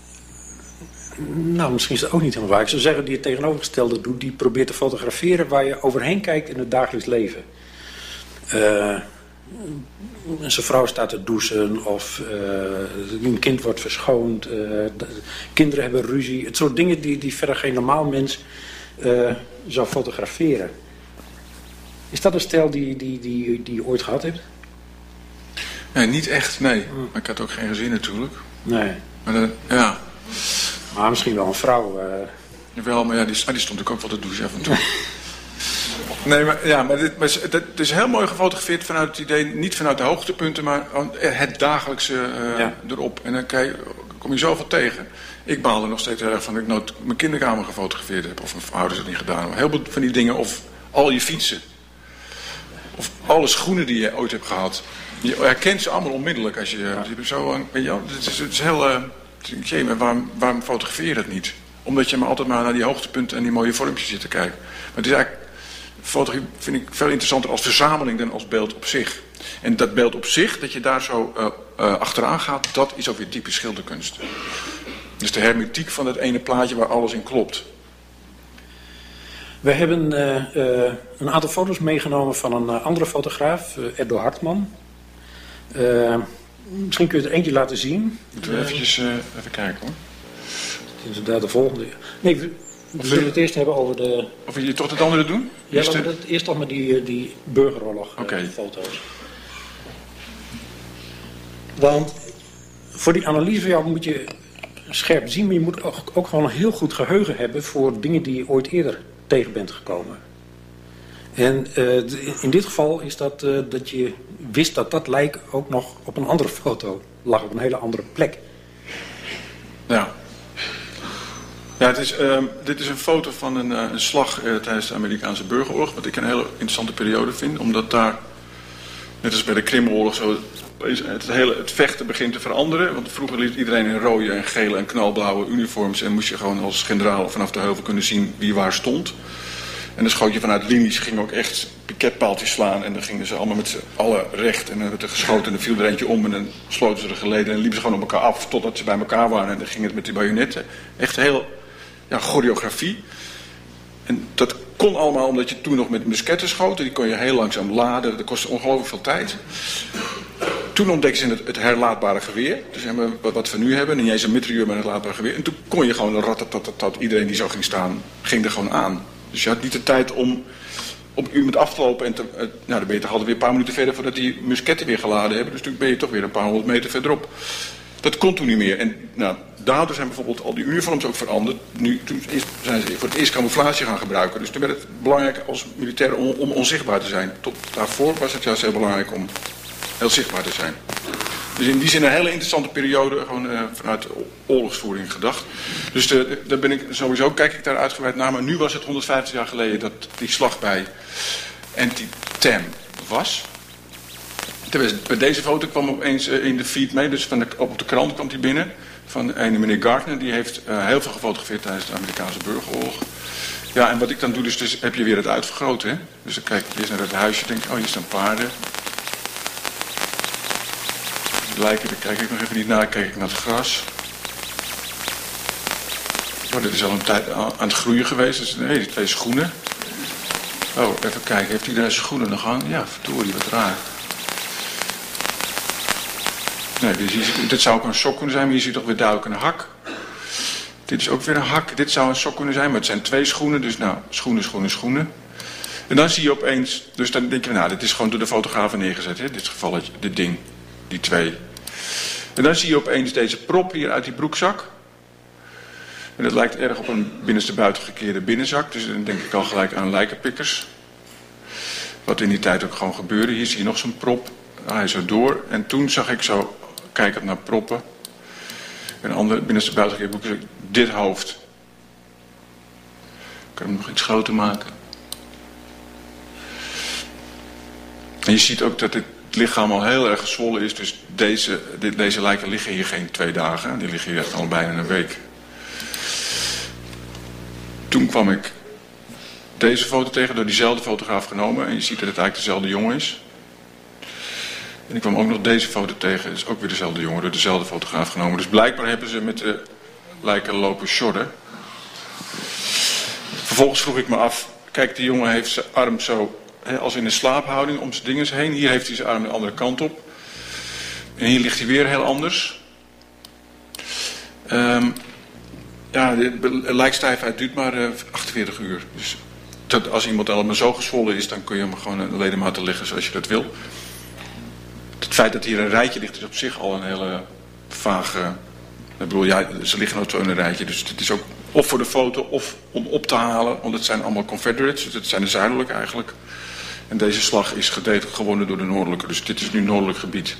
nou misschien is dat ook niet helemaal waar. Ik zou zeggen, die het tegenovergestelde doet, die probeert te fotograferen waar je overheen kijkt in het dagelijks leven. Uh, zijn vrouw staat te douchen of uh, een kind wordt verschoond, uh, de, kinderen hebben ruzie. Het soort dingen die, die verder geen normaal mens uh, zou fotograferen. Is dat een stijl die, die, die, die je ooit gehad hebt? Nee, niet echt, nee. Maar ik had ook geen gezin natuurlijk. Nee. Maar uh, ja. Maar misschien wel een vrouw. Uh... Jawel, maar ja, die, die stond ik ook wel te douchen af en toe. Nee, maar, ja, maar, dit, maar het is heel mooi gefotografeerd vanuit het idee, niet vanuit de hoogtepunten, maar het dagelijkse uh, ja. erop. En dan krijg, kom je zoveel tegen. Ik baal er nog steeds heel erg van dat ik nooit mijn kinderkamer gefotografeerd heb. Of mijn ouders het niet gedaan hebben. Heel veel van die dingen, of al je fietsen. Of alle schoenen die je ooit hebt gehad. Je herkent ze allemaal onmiddellijk als je, ja. je zo, weet je, het is, het is heel, uh, jee, maar waarom, waarom fotografeer je dat niet? Omdat je maar altijd maar naar die hoogtepunten en die mooie vormpjes zit te kijken. Maar het is eigenlijk, fotografie vind ik veel interessanter als verzameling dan als beeld op zich. En dat beeld op zich, dat je daar zo uh, uh, achteraan gaat, dat is ook weer typisch schilderkunst. Dus de hermetiek van dat ene plaatje waar alles in klopt. We hebben uh, uh, een aantal foto's meegenomen van een uh, andere fotograaf, uh, Erdo Hartman. Uh, misschien kun je er eentje laten zien. Moeten we uh, eventjes uh, even kijken hoor. Dit is daar de volgende. Nee, we, we zullen het eerst hebben over de... Of wil je toch het andere doen? Ja, laten we het eerst toch met die, die burgeroorlog uh, okay. foto's. Want voor die analyse van jou moet je scherp zien, maar je moet ook, ook gewoon een heel goed geheugen hebben voor dingen die je ooit eerder tegen bent gekomen. En uh, in dit geval is dat uh, dat je wist dat dat lijk ook nog op een andere foto lag, op een hele andere plek. Ja. Ja, het is, uh, dit is een foto van een, uh, een slag uh, tijdens de Amerikaanse burgeroorlog. Wat ik een hele interessante periode vind. Omdat daar, net als bij de Krimoorlog, zo, het, hele, het vechten begint te veranderen. Want vroeger liet iedereen in rode en gele en knalblauwe uniforms. En moest je gewoon als generaal vanaf de heuvel kunnen zien wie waar stond. En dan schoot je vanuit linies, gingen ook echt piketpaaltjes slaan. En dan gingen ze allemaal met z'n allen recht. En dan werd er geschoten en dan viel er eentje om. En dan sloten ze de geleden en liepen ze gewoon op elkaar af. Totdat ze bij elkaar waren. En dan ging het met die bajonetten. Echt heel, ja, choreografie. En dat kon allemaal omdat je toen nog met musketten schoot. Die kon je heel langzaam laden. Dat kostte ongelooflijk veel tijd. Toen ontdekten ze het, het herlaatbare geweer. Dus hebben we wat we nu hebben. Niet eens een mitrailleur, maar een herlaatbaar geweer. En toen kon je gewoon ratatatat. Iedereen die zo ging staan, ging er gewoon aan. Dus je had niet de tijd om op iemand af te lopen. En te, uh, nou, dan ben je toch altijd weer een paar minuten verder voordat die musketten weer geladen hebben. Dus toen ben je toch weer een paar honderd meter verderop. Dat kon toen niet meer. En nou, daardoor zijn bijvoorbeeld al die uniforms ook veranderd. Nu, toen zijn ze voor het eerst camouflage gaan gebruiken. Dus toen werd het belangrijk als militair om, om onzichtbaar te zijn. Tot daarvoor was het juist heel belangrijk om heel zichtbaar te zijn. Dus in die zin een hele interessante periode, gewoon uh, vanuit oorlogsvoering gedacht. Dus de, daar ben ik sowieso, kijk ik daar uitgebreid naar. Maar nu was het honderdvijftig jaar geleden dat die slag bij Antietam was. Bij deze foto kwam opeens uh, in de feed mee, dus van de, op de krant kwam die binnen. Van een meneer Gardner, die heeft uh, heel veel gefotografeerd tijdens de Amerikaanse burgeroorlog. Ja, en wat ik dan doe, dus, dus heb je weer het uitvergroot, hè. Dus dan kijk ik eerst naar het huisje, denk ik, oh, hier staan paarden. Lijken, daar kijk ik nog even niet naar, kijk ik naar het gras. Oh, dit is al een tijd aan het groeien geweest. Dus, nee, die twee schoenen. Oh, even kijken, heeft hij daar zijn schoenen nog aan? Ja, verdorie, wat raar. Nee, dus hier, dit zou ook een sok kunnen zijn, maar hier zie je toch weer duidelijk een hak. Dit is ook weer een hak. Dit zou een sok kunnen zijn, maar het zijn twee schoenen. Dus nou, schoenen, schoenen, schoenen. En dan zie je opeens, dus dan denk je, nou, dit is gewoon door de fotografen neergezet, hè, dit gevalletje, dit ding. Die twee. En dan zie je opeens deze prop hier uit die broekzak. En dat lijkt erg op een binnenste buiten gekeerde binnenzak. Dus dan denk ik al gelijk aan lijkenpikkers. Wat in die tijd ook gewoon gebeurde. Hier zie je nog zo'n prop. Hij zo door. En toen zag ik zo, kijkend naar proppen. Een andere binnenste buiten gekeerde broekzak. Dit hoofd. Ik kan hem nog iets groter maken. En je ziet ook dat dit het lichaam al heel erg gezwollen is, dus deze, dit, deze lijken liggen hier geen twee dagen. Die liggen hier echt al bijna een week. Toen kwam ik deze foto tegen, door diezelfde fotograaf genomen. En je ziet dat het eigenlijk dezelfde jongen is. En ik kwam ook nog deze foto tegen, dat is ook weer dezelfde jongen, door dezelfde fotograaf genomen. Dus blijkbaar hebben ze met de lijken lopen sjorren. Vervolgens vroeg ik me af, kijk, die jongen heeft zijn arm zo, als in een slaaphouding om zijn dinges heen. Hier heeft hij zijn arm de andere kant op. En hier ligt hij weer heel anders. Um, ja, de lijkstijfheid duurt maar uh, achtenveertig uur. Dus dat, als iemand allemaal zo gezwollen is, dan kun je hem gewoon een ledematen leggen zoals je dat wil. Het feit dat hier een rijtje ligt is op zich al een hele vage... Ik bedoel, ja, ze liggen ook zo in een rijtje. Dus het is ook of voor de foto of om op te halen. Want het zijn allemaal Confederates. Dus het zijn de zuidelijke eigenlijk. En deze slag is gedeeltelijk gewonnen door de noordelijke. Dus dit is nu noordelijk gebied.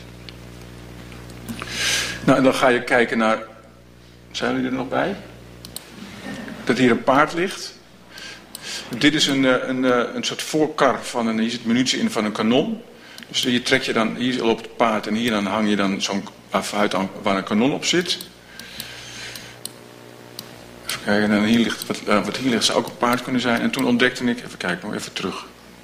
Nou, en dan ga je kijken naar... Zijn jullie er nog bij? Dat hier een paard ligt. Dit is een, een, een soort voorkar van een... Hier zit munitie in van een kanon. Dus hier trek je dan... Hier loopt het paard en hier dan hang je dan zo'n uit waar een kanon op zit. Even kijken, en hier ligt, wat, uh, wat hier ligt zou ook een paard kunnen zijn. En toen ontdekte ik... Even kijken, nog even terug.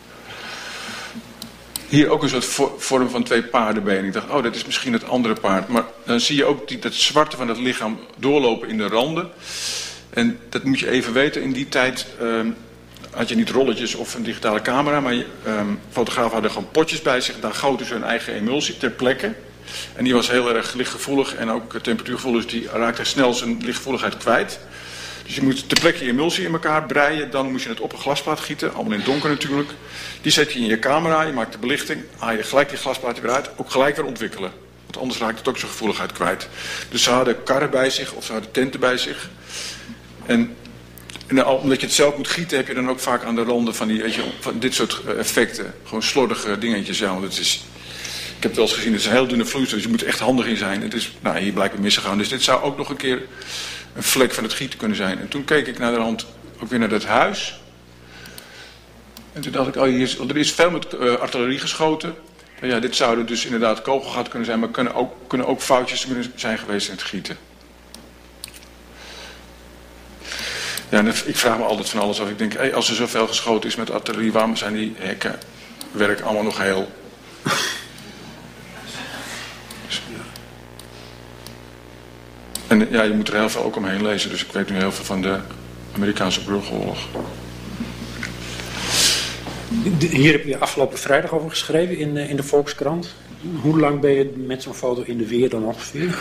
Hier ook een soort vorm van twee paardenbenen. Ik dacht, oh, dat is misschien het andere paard. Maar dan zie je ook die, dat zwarte van het lichaam doorlopen in de randen. En dat moet je even weten. In die tijd um, had je niet rolletjes of een digitale camera. Maar je, um, fotografen hadden gewoon potjes bij zich. Daar goten ze hun eigen emulsie ter plekke. En die was heel erg lichtgevoelig en ook temperatuurgevoelig. Dus die raakte snel zijn lichtgevoeligheid kwijt. Dus je moet ter plekke je emulsie in elkaar breien. Dan moet je het op een glasplaat gieten. Allemaal in het donker natuurlijk. Die zet je in je camera. Je maakt de belichting. Haal je gelijk die glasplaat weer uit. Ook gelijk weer ontwikkelen. Want anders raakt het ook zijn gevoeligheid kwijt. Dus ze hadden karren bij zich. Of ze hadden tenten bij zich. En En al, omdat je het zelf moet gieten, heb je dan ook vaak aan de randen van, die, weet je, van dit soort effecten. Gewoon slordige dingetjes. Ja, want het is, ik heb het wel eens gezien, het is een heel dunne vloeistof, dus je moet er echt handig in zijn. Het is nou, hier blijkbaar misgegaan. Dus dit zou ook nog een keer een vlek van het gieten kunnen zijn. En toen keek ik naar de hand ook weer naar dat huis. En toen dacht ik, oh, hier is, er is veel met uh, artillerie geschoten. En ja, dit zouden dus inderdaad kogelgaten kunnen zijn, maar kunnen ook, kunnen ook foutjes kunnen zijn geweest in het gieten. Ja, en ik vraag me altijd van alles af. Ik denk, hey, als er zoveel geschoten is met artillerie, waarom zijn die hekken werk allemaal nog heel? Dus, ja. En ja, je moet er heel veel ook omheen lezen. Dus ik weet nu heel veel van de Amerikaanse burgeroorlog. Hier heb je afgelopen vrijdag over geschreven in, in de Volkskrant. Hoe lang ben je met zo'n foto in de weer dan ongeveer?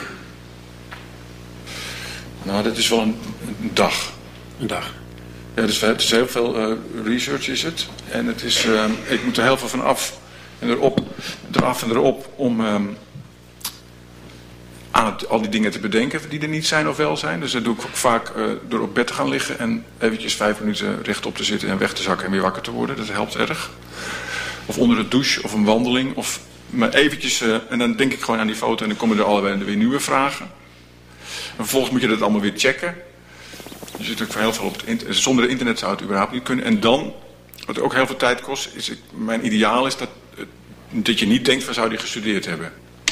Nou, dat is wel een, een dag. Een dag. Ja, dus het is heel veel uh, research is het. En het is, uh, ik moet er heel veel van af en erop, eraf en erop om um, aan het, al die dingen te bedenken die er niet zijn of wel zijn. Dus dat doe ik ook vaak uh, door op bed te gaan liggen en eventjes vijf minuten rechtop te zitten en weg te zakken en weer wakker te worden. Dat helpt erg. Of onder de douche of een wandeling. Of maar eventjes, uh, en dan denk ik gewoon aan die foto en dan komen er allebei weer nieuwe vragen. En vervolgens moet je dat allemaal weer checken. Je zit natuurlijk heel veel op het internet. Zonder internet zou het überhaupt niet kunnen. En dan, wat ook heel veel tijd kost, is het, mijn ideaal is dat, dat je niet denkt van zou die gestudeerd hebben.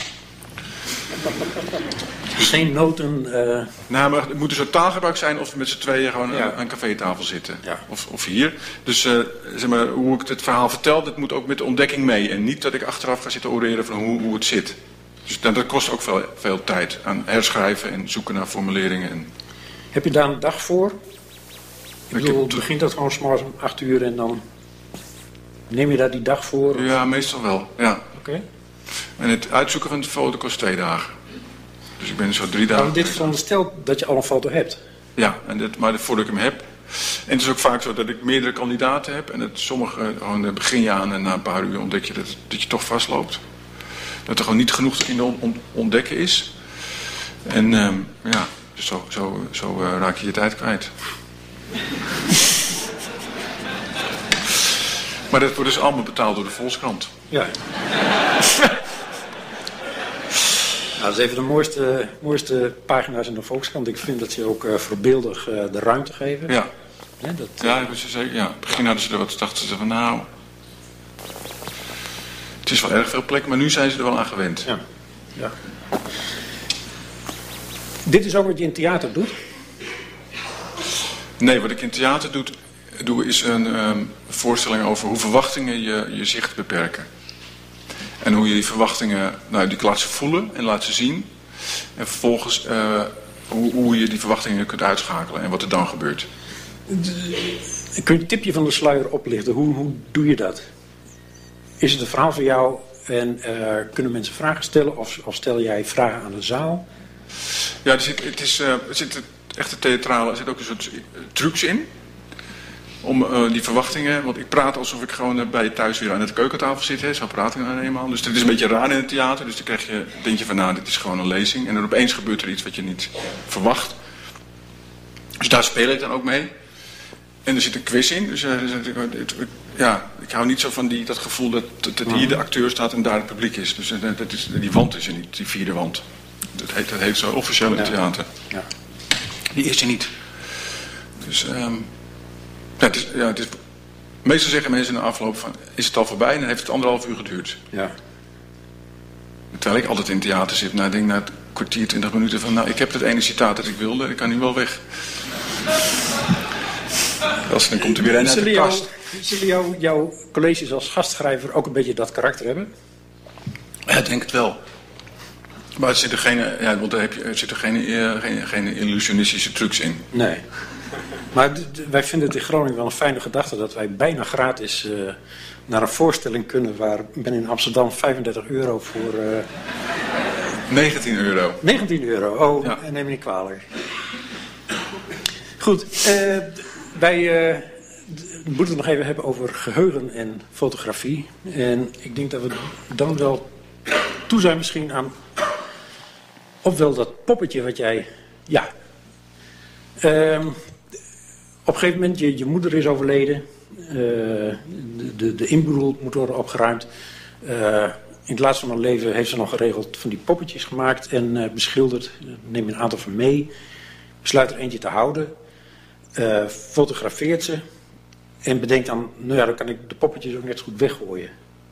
Geen noten. Uh... Nou, maar het moet dus een taalgebruik zijn of we met z'n tweeën gewoon ja. aan een cafétafel zitten. Ja. Of, of hier. Dus uh, zeg maar, hoe ik het verhaal vertel, dat moet ook met de ontdekking mee. En niet dat ik achteraf ga zitten oreren van hoe, hoe het zit. Dus dat, dat kost ook veel, veel tijd aan herschrijven en zoeken naar formuleringen. En... Heb je daar een dag voor? Ik bedoel, heb... begint dat gewoon 's morgens om acht uur en dan neem je daar die dag voor? Of... Ja, meestal wel. Ja. Oké. Okay. En het uitzoeken van de foto kost twee dagen. Dus ik ben zo drie dagen... Maar dit veronderstelt dat je al een foto hebt? Ja, en dit, maar voordat ik hem heb... En het is ook vaak zo dat ik meerdere kandidaten heb. En dat sommige, gewoon begin je aan en na een paar uur ontdek je dat, dat je toch vastloopt. Dat er gewoon niet genoeg in de on, ontdekken is. En um, ja, dus zo, zo, zo uh, raak je je tijd kwijt. Maar dat wordt dus allemaal betaald door de Volkskrant. Ja. Nou, dat is even de mooiste, mooiste pagina's in de Volkskrant. Ik vind dat ze ook uh, voorbeeldig uh, de ruimte geven. Ja. Ja, dat, uh... ja, hebben ze zeker. Ja. In het begin hadden ze er wat, dachten ze van nou... Het is wel erg veel plek, maar nu zijn ze er wel aan gewend. Ja. Ja. Dit is ook wat je in theater doet? Nee, wat ik in theater doe, doe is een um, voorstelling over hoe verwachtingen je, je zicht beperken. En hoe je die verwachtingen, nou, die laat ze voelen en laat ze zien. En vervolgens uh, hoe, hoe je die verwachtingen kunt uitschakelen en wat er dan gebeurt. Kun je een tipje van de sluier oplichten? Hoe, hoe doe je dat? Is het een verhaal voor jou en uh, kunnen mensen vragen stellen? Of, of stel jij vragen aan de zaal? Ja, er zit, het is, uh, er zit het echte theatrale, er zit ook een soort trucs in. Om uh, die verwachtingen, want ik praat alsof ik gewoon uh, bij je thuis weer aan de keukentafel zit. Hè, zo praat ik dan eenmaal. Dus het is een beetje raar in het theater. Dus dan krijg je, denk je van nou, dit is gewoon een lezing. En dan opeens gebeurt er iets wat je niet verwacht. Dus daar speel ik dan ook mee. En er zit een quiz in. Dus uh, ja, ik hou niet zo van die, dat gevoel dat, dat hier de acteur staat en daar het publiek is. Dus uh, dat is, die wand is er niet, die vierde wand. Dat heet, dat heet zo officieel in het theater. Ja. Die is er niet. Dus... Um, Ja, het is, ja, het is, meestal zeggen mensen in de afloop van, is het al voorbij en dan heeft het anderhalf uur geduurd. Ja. Terwijl ik altijd in het theater zit, nou, ik denk na het kwartier, twintig minuten van, nou, ik heb het ene citaat dat ik wilde, ik kan nu wel weg. Als, dan komt er weer een uit de kast. Zullen jou, jouw colleges als gastschrijver ook een beetje dat karakter hebben? Ja, ik denk het wel. Maar er zitten geen, ja, want er, heb je, er zitten geen, uh, geen, geen illusionistische trucs in. Nee. Maar d- d- wij vinden het in Groningen wel een fijne gedachte dat wij bijna gratis uh, naar een voorstelling kunnen waar ik ben in Amsterdam vijfendertig euro voor... Uh... negentien euro. negentien euro, oh, ja. Neem me niet kwalijk. Goed, uh, wij uh, d- moeten het nog even hebben over geheugen en fotografie. En ik denk dat we dan wel toe zijn misschien aan... Of wel dat poppetje wat jij... Ja... Um, op een gegeven moment, je, je moeder is overleden. Uh, de, de, de inboedel moet worden opgeruimd. Uh, in het laatste van haar leven heeft ze nog geregeld van die poppetjes gemaakt en uh, beschilderd. Neem een aantal van mee. Besluit er eentje te houden. Uh, fotografeert ze. En bedenkt dan, nou ja, dan kan ik de poppetjes ook net zo goed weggooien.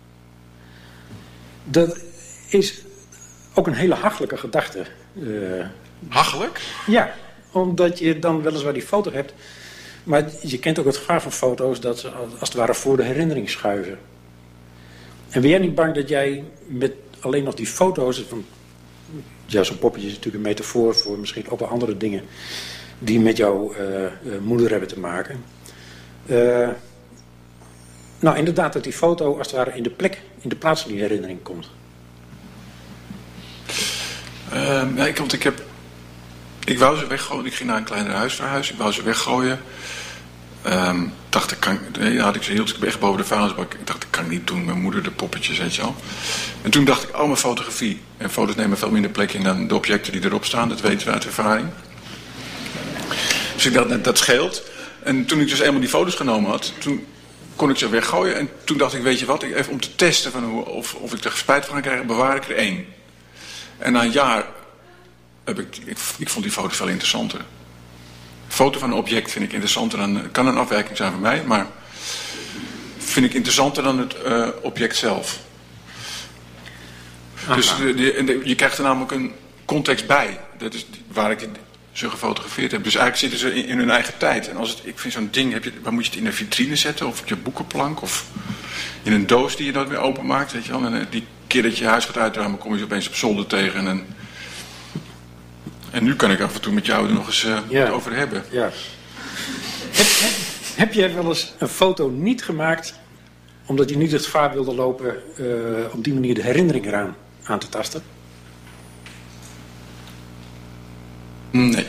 Dat is ook een hele hachelijke gedachte. Uh, Hachelijk? Ja, omdat je dan weliswaar die foto hebt. Maar je kent ook het gevaar van foto's dat ze als het ware voor de herinnering schuiven. En ben jij niet bang dat jij met alleen nog die foto's... Van, ja, zo'n poppetje is natuurlijk een metafoor voor misschien ook wel andere dingen... die met jouw uh, uh, moeder hebben te maken. Uh, nou, inderdaad dat die foto als het ware in de plek, in de plaats van die herinnering komt. Uh, ja, ik, want ik heb... Ik wou ze weggooien. Ik ging naar een kleiner huis verhuizen. Ik wou ze weggooien. Um, dacht ik, kan, nee, had ik ze hield ik echt boven de vuilnisbak. Ik dacht, ik kan niet doen. Mijn moeder, de poppetjes, weet je wel. En toen dacht ik, oh, mijn fotografie. En foto's nemen veel minder plek in dan de objecten die erop staan. Dat weten we uit ervaring. Dus ik dacht, dat scheelt. En toen ik dus eenmaal die foto's genomen had, toen kon ik ze weggooien. En toen dacht ik, weet je wat, ik, even om te testen van hoe, of, of ik er spijt van ga krijgen, bewaar ik er één. En na een jaar, heb ik, ik, ik vond die foto's veel interessanter. Een foto van een object vind ik interessanter dan, het kan een afwijking zijn van mij, maar vind ik interessanter dan het uh, object zelf. Aha. Dus de, de, de, je krijgt er namelijk een context bij. Dat is waar ik ze gefotografeerd heb. Dus eigenlijk zitten ze in, in hun eigen tijd. En als het, ik vind zo'n ding, heb je, waar moet je het in een vitrine zetten? Of op je boekenplank? Of in een doos die je nooit meer openmaakt? Weet je wel? En die keer dat je je huis gaat uitruimen, kom je ze opeens op zolder tegen. En, en nu kan ik af en toe met jou er nog eens uh, ja. over hebben. Ja. heb, heb, heb jij wel eens een foto niet gemaakt omdat je niet het gevaar wilde lopen uh, op die manier de herinnering eraan aan te tasten? Nee.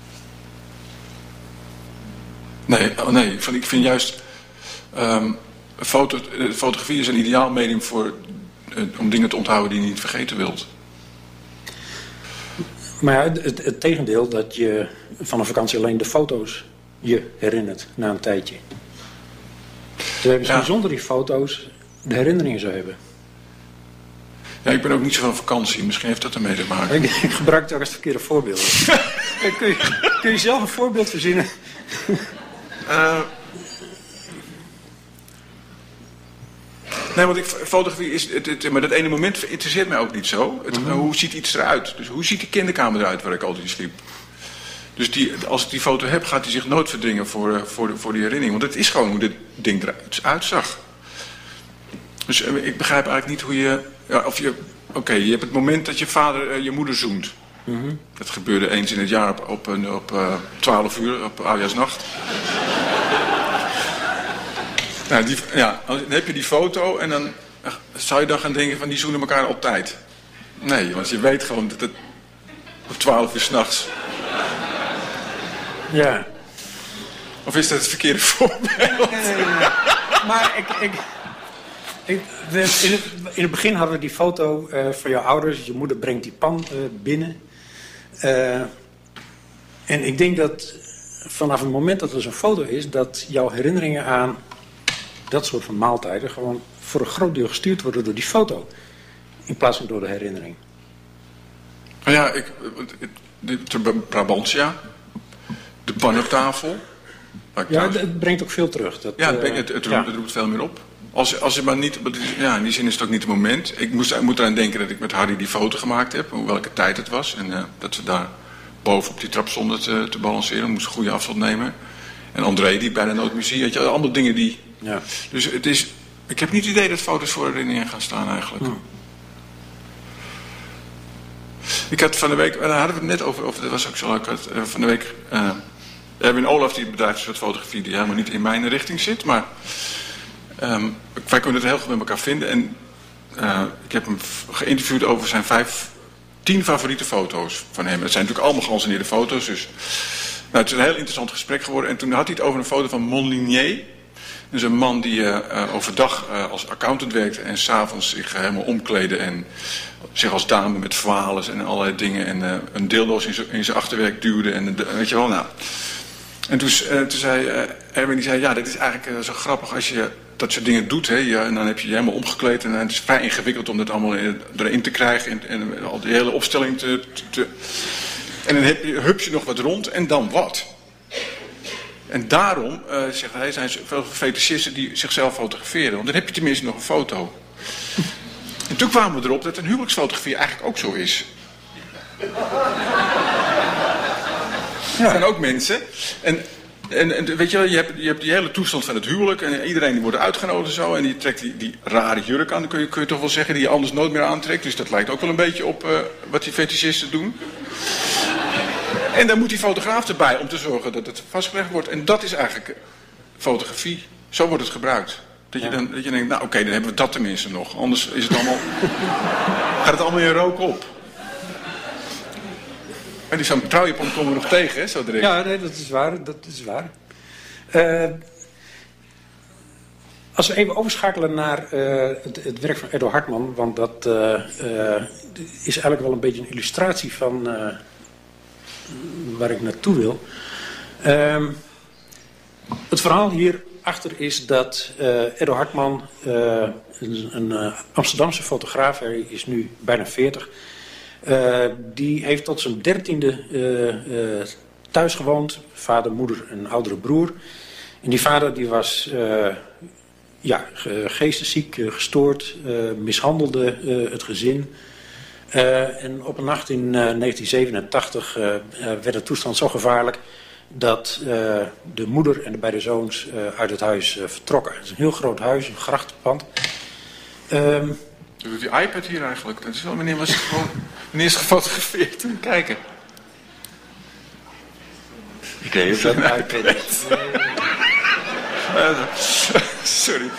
Nee, oh nee. Ik vind, ik vind juist... Um, foto, fotografie is een ideaal medium voor, uh, om dingen te onthouden die je niet vergeten wilt. Maar ja, het, het tegendeel, dat je van een vakantie alleen de foto's je herinnert na een tijdje. Terwijl je misschien ja. zonder die foto's de herinneringen zou hebben. Ja, ik ben ook niet zo van vakantie. Misschien heeft dat ermee te maken. Ik, ik gebruik het ook als verkeerde voorbeelden. kun, je, kun je zelf een voorbeeld verzinnen? Uh, nee, want ik, fotografie is... Het, het, maar dat ene moment interesseert mij ook niet zo. Het, mm-hmm. Hoe ziet iets eruit? Dus hoe ziet de kinderkamer eruit waar ik altijd in sliep? Dus die, als ik die foto heb, gaat die zich nooit verdringen voor, voor, de, voor die herinnering. Want het is gewoon hoe dit ding eruit uitzag. Dus uh, ik begrijp eigenlijk niet hoe je... Ja, of je, oké, okay, je hebt het moment dat je vader uh, je moeder zoent. Mm-hmm. Dat gebeurde eens in het jaar op, op, op, op uh, twaalf uur, op oudjaarsnacht. nou, die, ja, dan heb je die foto en dan uh, zou je dan gaan denken van die zoenen elkaar altijd. Nee, want je weet gewoon dat het op twaalf uur 's nachts. Ja. Of is dat het verkeerde voorbeeld? Nee, nee, nee. Maar ik... ik... Ik, in, het, in het begin hadden we die foto uh, van jouw ouders. Je moeder brengt die pan uh, binnen. Uh, en ik denk dat vanaf het moment dat er zo'n foto is... dat jouw herinneringen aan dat soort van maaltijden... gewoon voor een groot deel gestuurd worden door die foto. In plaats van door de herinnering. Nou ja, ik, de, de Brabantia. De pan op tafel. Ja, thuis... het brengt ook veel terug. Dat, ja, het, het, het, het, ja. het roept veel meer op. Als, als je maar niet, ja, in die zin is het ook niet het moment. Ik moest, ik moet eraan denken dat ik met Harry die foto gemaakt heb, welke tijd het was. En uh, dat we daar boven op die trap stonden te, te balanceren. We moesten een goede afstand nemen. En André die bij de noodmuziek, weet je, allemaal dingen die... Ja. Dus het is, ik heb niet het idee dat foto's voor herinneringen gaan staan eigenlijk. Hmm. Ik had van de week, daar hadden we het net over, of dat was ook zo leuk, had, uh, van de week... Uh, Erwin Olaf die bedrijft een soort fotografie die helemaal niet in mijn richting zit, maar... Um, wij kunnen het heel goed met elkaar vinden en uh, ik heb hem geïnterviewd over zijn vijf, tien favoriete foto's van hem. Het zijn natuurlijk allemaal geanceneerde foto's, dus nou, het is een heel interessant gesprek geworden. En toen had hij het over een foto van Monligné. Dus een man die uh, uh, overdag uh, als accountant werkte en s'avonds zich uh, helemaal omkleedde en zich als dame met voales en allerlei dingen en uh, een dildo's in zijn achterwerk duwde en uh, weet je wel, nou... En toen, uh, toen zei uh, Erwin, die zei, ja, dit is eigenlijk uh, zo grappig als je dat soort dingen doet. Hè, ja, en dan heb je je helemaal omgekleed en uh, het is vrij ingewikkeld om dat allemaal in, erin te krijgen. En, en al die hele opstelling te... te, te en dan heb je, hup je nog wat rond en dan wat? En daarom, uh, zegt hij, zijn er veel fetischisten die zichzelf fotograferen. Want dan heb je tenminste nog een foto. En toen kwamen we erop dat een huwelijksfotografie eigenlijk ook zo is. Ja. Er zijn ook mensen. En, en, en weet je wel, je hebt, je hebt die hele toestand van het huwelijk. En iedereen die wordt uitgenodigd en zo. En die trekt die, die rare jurk aan, kun je, kun je toch wel zeggen. Die je anders nooit meer aantrekt. Dus dat lijkt ook wel een beetje op uh, wat die fetischisten doen. En dan moet die fotograaf erbij om te zorgen dat het vastgelegd wordt. En dat is eigenlijk fotografie. Zo wordt het gebruikt. Dat je, dan, dat je denkt, nou oké, okay, dan hebben we dat tenminste nog. Anders is het allemaal, gaat het allemaal in rook op. En die zo'n trouwjapon komen we nog tegen, hè, zo direct. Ja, nee, dat is waar. Dat is waar. Uh, als we even overschakelen naar uh, het, het werk van Edo Hartman, want dat uh, uh, is eigenlijk wel een beetje een illustratie van uh, waar ik naartoe wil. Uh, het verhaal hierachter is dat uh, Edo Hartman, uh, een, een uh, Amsterdamse fotograaf, hij is nu bijna veertig... Uh, die heeft tot zijn dertiende uh, uh, thuis gewoond. Vader, moeder en een oudere broer. En die vader die was uh, ja, geestesziek, uh, gestoord, uh, mishandelde uh, het gezin. Uh, en op een nacht in uh, negentien zevenentachtig uh, uh, werd de toestand zo gevaarlijk dat uh, de moeder en de beide zoons uh, uit het huis uh, vertrokken. Het is een heel groot huis, een grachtenpand. Um, Die iPad hier eigenlijk, dat is wel, meneer was het gewoon, meneer is gefotografeerd. Kijken. Ik weet niet of dat een iPad is. Sorry.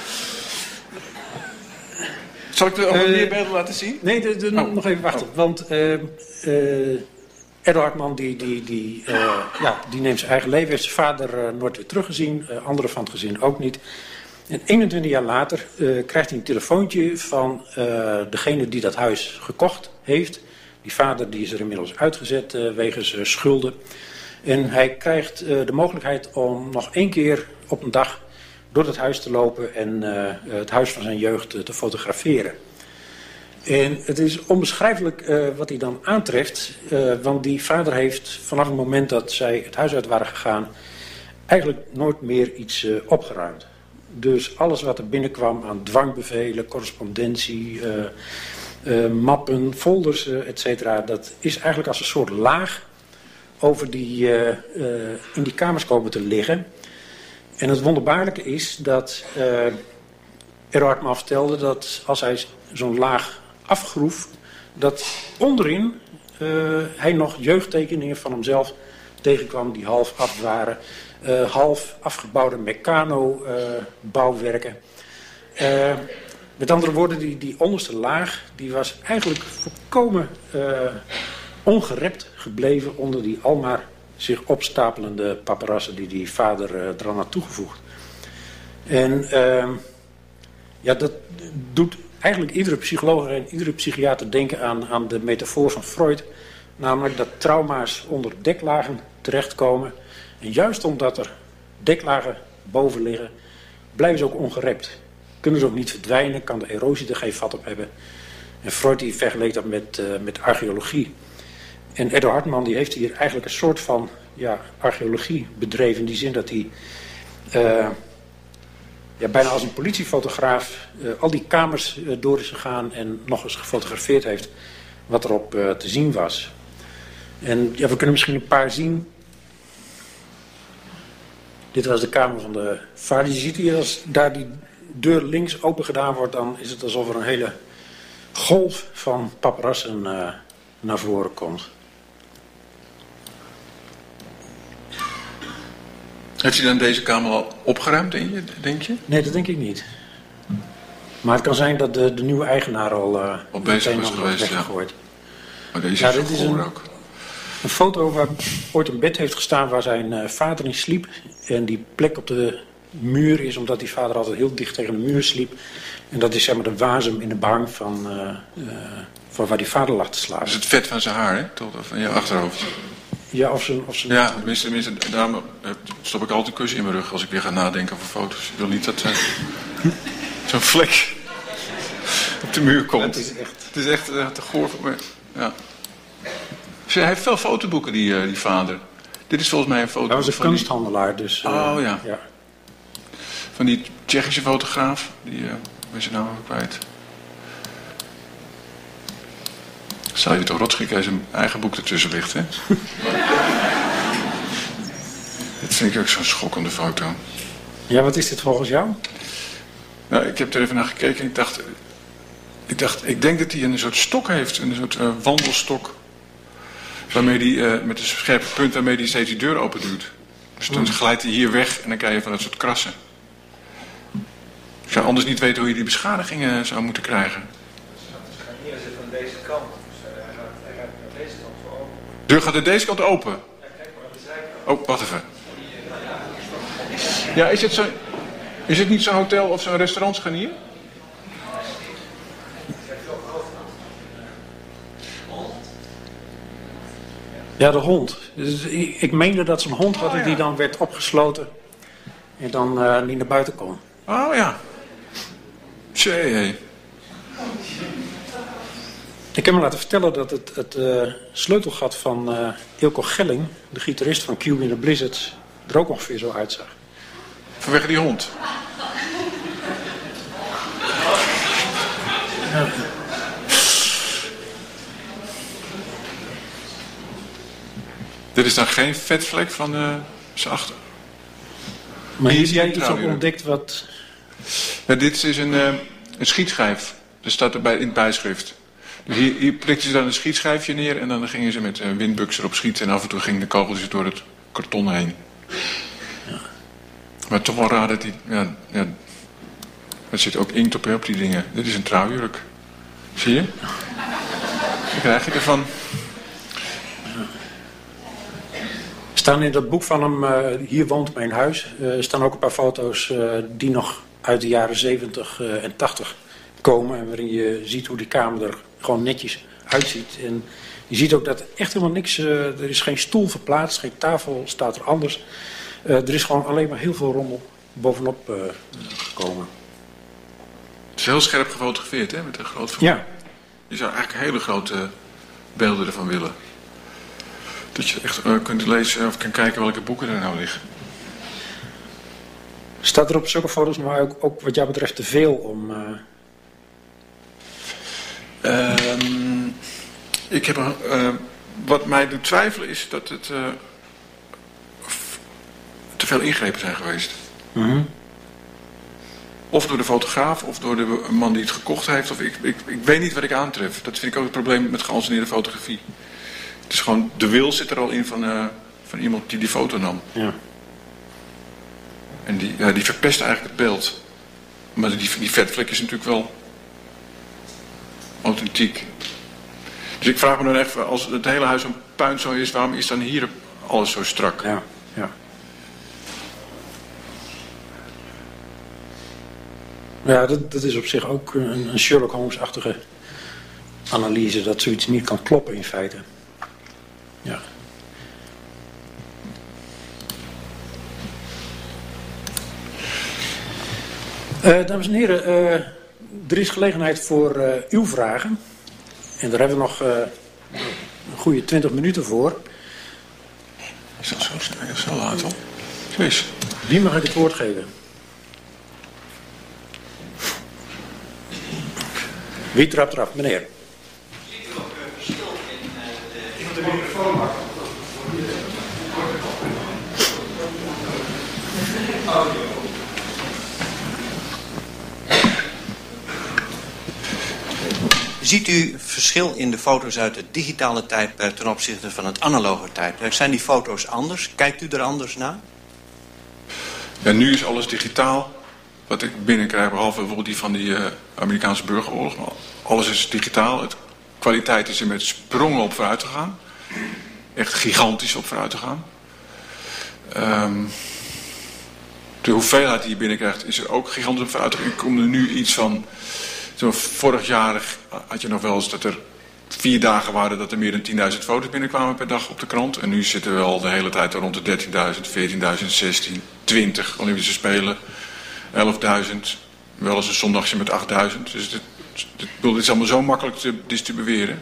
Zal ik er ook uh, meer beelden laten zien? Nee, de, de, oh. nog even wachten. Oh. Want uh, uh, Edo Hartman die, die, die, uh, ja, die neemt zijn eigen leven. Heeft zijn vader uh, nooit weer teruggezien. Uh, anderen van het gezin ook niet. En eenentwintig jaar later uh, krijgt hij een telefoontje van uh, degene die dat huis gekocht heeft. Die vader die is er inmiddels uitgezet uh, wegens uh, schulden. En hij krijgt uh, de mogelijkheid om nog één keer op een dag door het huis te lopen en uh, het huis van zijn jeugd uh, te fotograferen. En het is onbeschrijfelijk uh, wat hij dan aantreft. Uh, want die vader heeft vanaf het moment dat zij het huis uit waren gegaan eigenlijk nooit meer iets uh, opgeruimd. Dus alles wat er binnenkwam aan dwangbevelen, correspondentie, uh, uh, mappen, folders, uh, et cetera, dat is eigenlijk als een soort laag over die, uh, uh, in die kamers komen te liggen. En het wonderbaarlijke is dat uh, Edo Hartman vertelde dat als hij zo'n laag afgroef, dat onderin uh, hij nog jeugdtekeningen van hemzelf tegenkwam die half af waren. Uh, half afgebouwde meccano uh, bouwwerken. Uh, met andere woorden, die, die onderste laag die was eigenlijk volkomen uh, ongerept gebleven onder die almaar zich opstapelende paparazzen die die vader uh, eraan had toegevoegd. En uh, ja, dat doet eigenlijk iedere psycholoog en iedere psychiater denken aan, aan de metafoor van Freud. Namelijk dat trauma's onder deklagen terechtkomen. En juist omdat er deklagen boven liggen, blijven ze ook ongerept. Kunnen ze ook niet verdwijnen, kan de erosie er geen vat op hebben. En Freud die vergeleek dat met, uh, met archeologie. En Edo Hartman die heeft hier eigenlijk een soort van ja, archeologie bedreven. In die zin dat hij uh, ja, bijna als een politiefotograaf uh, al die kamers uh, door is gegaan en nog eens gefotografeerd heeft wat erop uh, te zien was. En ja, we kunnen misschien een paar zien. Dit was de kamer van de vader. Je ziet hier, als daar die deur links open gedaan wordt, dan is het alsof er een hele golf van paparazzen uh, naar voren komt. Heeft hij dan deze kamer al opgeruimd, denk je? Nee, dat denk ik niet. Maar het kan zijn dat de, de nieuwe eigenaar al uh, op bezig is geweest, weggegooid. Ja. Maar deze ja, is dit is een, ook. Een foto waar ooit een bed heeft gestaan waar zijn uh, vader in sliep. En die plek op de muur is omdat die vader altijd heel dicht tegen de muur sliep. En dat is zeg maar de wasem in de behang van, uh, uh, van waar die vader lag te slapen. Dat is het vet van zijn haar, hè? Tot van je achterhoofd. Ja, of ze... Of ze Ja, tenminste, tenminste, daarom stop ik altijd een kus in mijn rug als ik weer ga nadenken over foto's. Ik wil niet dat uh, zo'n vlek op de muur komt. Het is echt... Het is echt uh, te goor voor me. Ja. Hij heeft veel fotoboeken, die, uh, die vader. Dit is volgens mij een foto. Hij was een van kunsthandelaar, die... dus... Uh, oh ja. ja. Van die Tsjechische fotograaf. Die uh, ben je nou ook kwijt. Zou je toch rotschik als zijn eigen boek ertussen ligt, hè? Dat vind ik ook zo'n schokkende foto. Ja, wat is dit volgens jou? Nou, ik heb er even naar gekeken en ik dacht... Ik dacht, ik denk dat hij een soort stok heeft. Een soort uh, wandelstok. Waarmee die, uh, met een scherpe punt waarmee hij steeds die deur open doet. Dus dan glijdt hij hier weg en dan krijg je van dat soort krassen. Ik zou anders niet weten hoe je die beschadigingen zou moeten krijgen. Hier is het van deze kant. Dus hij gaat, hij gaat aan deze kant zo open. De deur gaat aan deze kant open. Ja, kijk maar aan de zijkant. Oh, wacht even. Ja, is het, zo, is het niet zo'n hotel of zo'n restaurantscharnier? Ja, de hond. Dus ik, ik meende dat ze een hond hadden oh, ja. die dan werd opgesloten en dan uh, niet naar buiten kon. Oh ja. Tjee. Ik heb me laten vertellen dat het, het uh, sleutelgat van uh, Ilko Gelling, de gitarist van Cube in the Blizzard, er ook ongeveer zo uitzag. Vanwege die hond? Ja. Dit is dan geen vetvlek van uh, zijn achter. Maar Hier heb is jij die iets trouw, op ontdekt wat... Ja, dit is een, uh, een schietschijf. Dat staat erbij in het bijschrift. Dus hier, hier prikten ze dan een schietschijfje neer en dan gingen ze met uh, windbuks erop schieten en af en toe gingen de kogels door het karton heen. Ja. Maar toch wel raar dat die... Ja, ja, er zit ook inkt op, hè, op die dingen. Dit is een trouwjurk. Zie je? Wat krijg je ervan? Staan in dat boek van hem, uh, Hier woont mijn huis, uh, staan ook een paar foto's uh, die nog uit de jaren zeventig uh, en tachtig komen. En waarin je ziet hoe die kamer er gewoon netjes uitziet. En je ziet ook dat echt helemaal niks, uh, er is geen stoel verplaatst, geen tafel staat er anders. Uh, er is gewoon alleen maar heel veel rommel bovenop uh, gekomen. Het is heel scherp gefotografeerd, hè, met een groot... Ja. Je zou eigenlijk hele grote beelden ervan willen. Dat je echt uh, kunt lezen of kan kijken welke boeken er nou liggen. Staat er op zulke foto's nou ook, ook wat jou betreft te veel om... Uh... Um, ik heb een, uh, wat mij doet twijfelen is dat het uh, te veel ingrepen zijn geweest. Mm-hmm. Of door de fotograaf of door de man die het gekocht heeft. Of ik, ik, ik weet niet wat ik aantref. Dat vind ik ook het probleem met geanceneerde fotografie. Het is gewoon, de wil zit er al in van, uh, van iemand die die foto nam. Ja. En die, ja, die verpest eigenlijk het beeld. Maar die, die vetvlek is natuurlijk wel authentiek. Dus ik vraag me dan echt, als het hele huis een puinzooi is, waarom is dan hier alles zo strak? Ja, ja. Ja, dat, dat is op zich ook een, een Sherlock Holmes-achtige analyse, dat zoiets niet kan kloppen in feite. Ja. Uh, dames en heren, uh, er is gelegenheid voor uh, uw vragen. En daar hebben we nog uh, een goede twintig minuten voor. Is dat zo snel? Zo laat al? Jezus. Wie mag ik het woord geven? Wie trapt eraf? Meneer. Ziet u ook een verschil in uh, de... Iemand de microfoon maken. Audio. Ziet u verschil in de foto's uit het digitale tijdperk ten opzichte van het analoge tijdperk? Zijn die foto's anders? Kijkt u er anders naar? Ja, nu is alles digitaal. Wat ik binnenkrijg, behalve bijvoorbeeld die van die uh, Amerikaanse burgeroorlog. Maar alles is digitaal. De kwaliteit is er met sprongen op vooruit te gaan. Echt gigantisch op vooruit te gaan. Um, de hoeveelheid die je binnenkrijgt is er ook gigantisch op vooruit te gaan. Ik kom er nu iets van... Zo vorig jaar had je nog wel eens dat er vier dagen waren dat er meer dan tienduizend foto's binnenkwamen per dag op de krant. En nu zitten we al de hele tijd rond de dertienduizend, veertienduizend, zestien, twintig Olympische Spelen, elfduizend. Wel eens een zondagje met achtduizend. Dus dit, dit, dit is allemaal zo makkelijk te distribueren.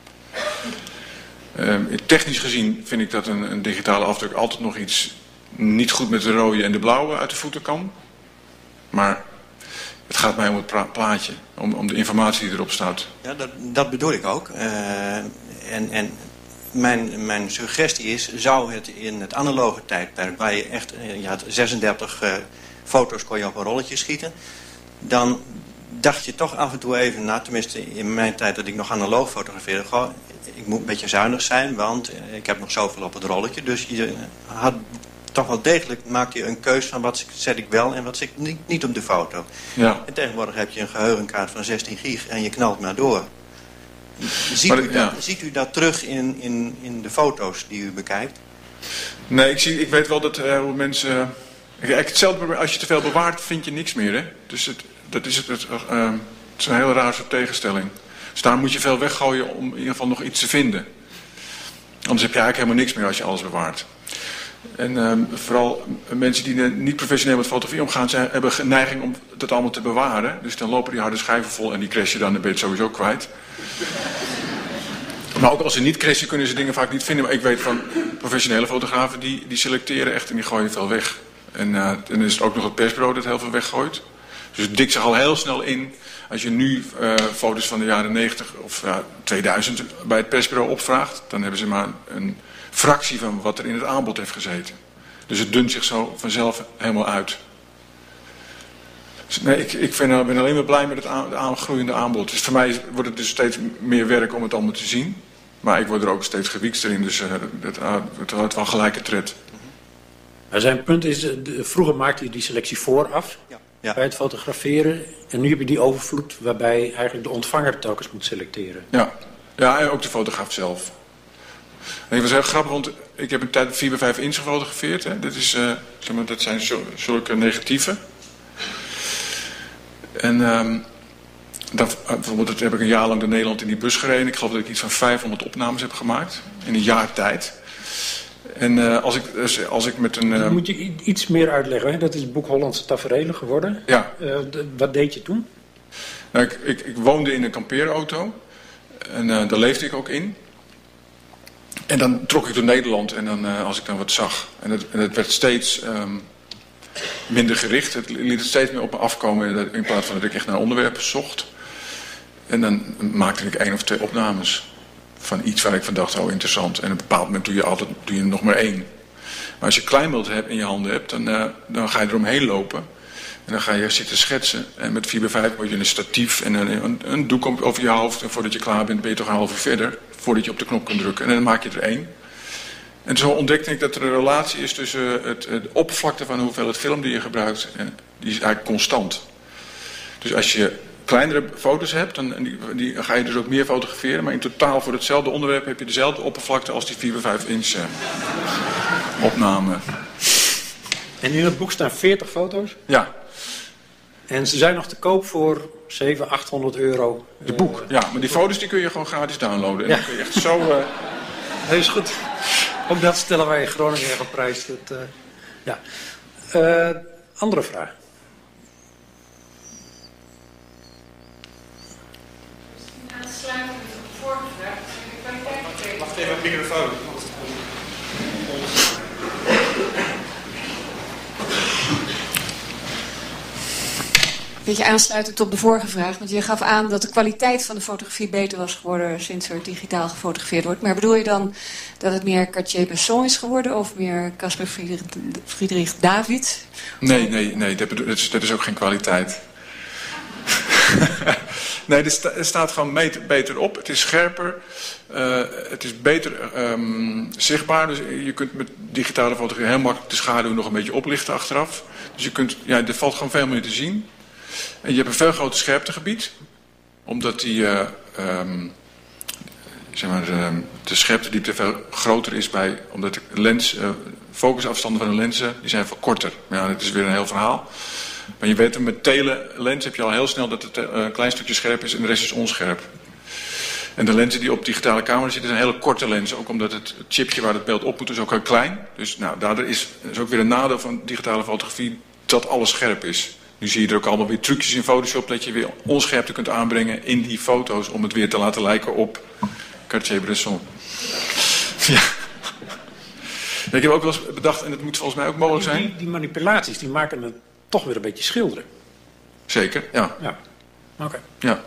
Uh, technisch gezien vind ik dat een, een digitale afdruk altijd nog iets niet goed met de rode en de blauwe uit de voeten kan. Maar het gaat mij om het plaatje, om, om de informatie die erop staat. Ja, dat, dat bedoel ik ook. Uh, en en mijn, mijn suggestie is, zou het in het analoge tijdperk, waar je echt, je had zesendertig uh, foto's kon je op een rolletje schieten, dan dacht je toch af en toe even na, tenminste in mijn tijd dat ik nog analoog fotografeerde, goh, ik moet een beetje zuinig zijn, want ik heb nog zoveel op het rolletje. Dus je had toch wel degelijk, maakte je een keus van wat zet ik wel en wat zet ik niet, niet op de foto. Ja. En tegenwoordig heb je een geheugenkaart van zestien gig en je knalt maar door. Ziet, maar, u, dat, ja. ziet u dat terug in, in, in de foto's die u bekijkt? Nee, ik, zie, ik weet wel dat uh, mensen... Uh, hetzelfde, als je te veel bewaart, vind je niks meer. Hè? Dus het, dat is, het, het, uh, het is een heel raar soort tegenstelling. Dus daar moet je veel weggooien om in ieder geval nog iets te vinden. Anders heb je eigenlijk helemaal niks meer als je alles bewaart. En uh, vooral mensen die niet professioneel met fotografie omgaan, zijn, hebben een neiging om dat allemaal te bewaren. Dus dan lopen die harde schijven vol en die crash je dan, dan ben je het sowieso kwijt. Maar ook als ze niet crashen kunnen ze dingen vaak niet vinden. Maar ik weet van professionele fotografen die, die selecteren echt en die gooien veel weg. En uh, dan is het ook nog het persbureau dat heel veel weggooit. Dus het dikt zich al heel snel in. Als je nu uh, foto's van de jaren negentig of uh, tweeduizend bij het persbureau opvraagt, dan hebben ze maar een fractie van wat er in het aanbod heeft gezeten. Dus het dunt zich zo vanzelf helemaal uit. Dus nee, ik, ik vind, ben alleen maar blij met het aan, aangroeiende aanbod. Dus voor mij wordt het dus steeds meer werk om het allemaal te zien. Maar ik word er ook steeds gewiekster in, dus uh, het, uh, het houdt wel gelijke tred. Maar zijn punt is, de, vroeger maakte je die selectie vooraf ja. Ja. bij het fotograferen. En nu heb je die overvloed waarbij eigenlijk de ontvanger telkens moet selecteren. Ja, ja en ook de fotograaf zelf. En het was heel grappig, want ik heb een tijd vier bij vijf inch gefotografeerd. Hè. Dit, is, uh, zeg maar, dat zijn zulke negatieven. En um, dat, uh, bijvoorbeeld dat heb ik een jaar lang door Nederland in die bus gereden. Ik geloof dat ik iets van vijfhonderd opnames heb gemaakt in een jaar tijd. En uh, als, ik, als ik met een... Uh, dat moet je iets meer uitleggen. Hè? Dat is het boek Hollandse Taferelen geworden. Ja. Uh, de, wat deed je toen? Nou, ik, ik, ik woonde in een kampeerauto. En uh, daar leefde ik ook in. En dan trok ik door Nederland en dan, uh, als ik dan wat zag. En het, en het werd steeds um, minder gericht. Het liet het steeds meer op me afkomen in plaats van dat ik echt naar onderwerpen zocht. En dan maakte ik één of twee opnames van iets waar ik van dacht, oh interessant. En op een bepaald moment doe je altijd doe je nog maar één. Maar als je kleinbeeld hebt in je handen hebt, dan, uh, dan ga je eromheen lopen. En dan ga je zitten schetsen. En met vier bij vijf word je een statief en een, een, een doek over je hoofd. En voordat je klaar bent, ben je toch een half uur verder. Voordat je op de knop kunt drukken. En dan maak je er één. En zo ontdekte ik dat er een relatie is tussen het, het oppervlakte van de hoeveelheid film die je gebruikt. En die is eigenlijk constant. Dus als je kleinere foto's hebt, dan die, die, ga je dus ook meer fotograferen. Maar in totaal voor hetzelfde onderwerp heb je dezelfde oppervlakte als die vier bij vijf inch uh, opname. En in het boek staan veertig foto's? Ja. En ze zijn nog te koop voor zevenhonderd, achthonderd euro. De boek, ja. Maar die foto's die kun je gewoon gratis downloaden. En ja. dan kun je echt zo... Uh... Dat is goed. Ook dat stellen wij in Groningen erg op prijs. Dat, uh, ja. uh, andere vraag. Aansluitend op de vorige vraag. Wacht even op de microfoon. Een beetje aansluitend op de vorige vraag, want je gaf aan dat de kwaliteit van de fotografie beter was geworden sinds er digitaal gefotografeerd wordt. Maar bedoel je dan dat het meer Cartier-Bresson is geworden of meer Caspar Friedrich David? Nee, nee, nee, dat, bedoel, dat, is, dat is ook geen kwaliteit. Nee, het sta, staat gewoon meter, beter op. Het is scherper. Uh, het is beter um, zichtbaar. Dus je kunt met digitale fotografie heel makkelijk de schaduw nog een beetje oplichten achteraf. Dus je kunt, ja, er valt gewoon veel meer te zien. En je hebt een veel groter scherptegebied. Omdat die, uh, um, zeg maar, uh, de scherptediepte veel groter is bij, omdat de lens, uh, focusafstanden van de lenzen, die zijn veel korter. Maar ja, dat is weer een heel verhaal. Maar je weet, met telelens heb je al heel snel dat het een klein stukje scherp is en de rest is onscherp. En de lenzen die op digitale camera zitten zijn hele korte lenzen. Ook omdat het chipje waar het beeld op moet is ook heel klein. Dus nou, daardoor is, is ook weer een nadeel van digitale fotografie dat alles scherp is. Nu zie je er ook allemaal weer trucjes in Photoshop dat je weer onscherpte kunt aanbrengen in die foto's om het weer te laten lijken op Cartier-Bresson. Ja. Ik heb ook wel eens bedacht, en dat moet volgens mij ook mogelijk zijn. Die, die manipulaties die maken het toch weer een beetje schilderen. Zeker, ja. Ja, oké. Okay. Ja.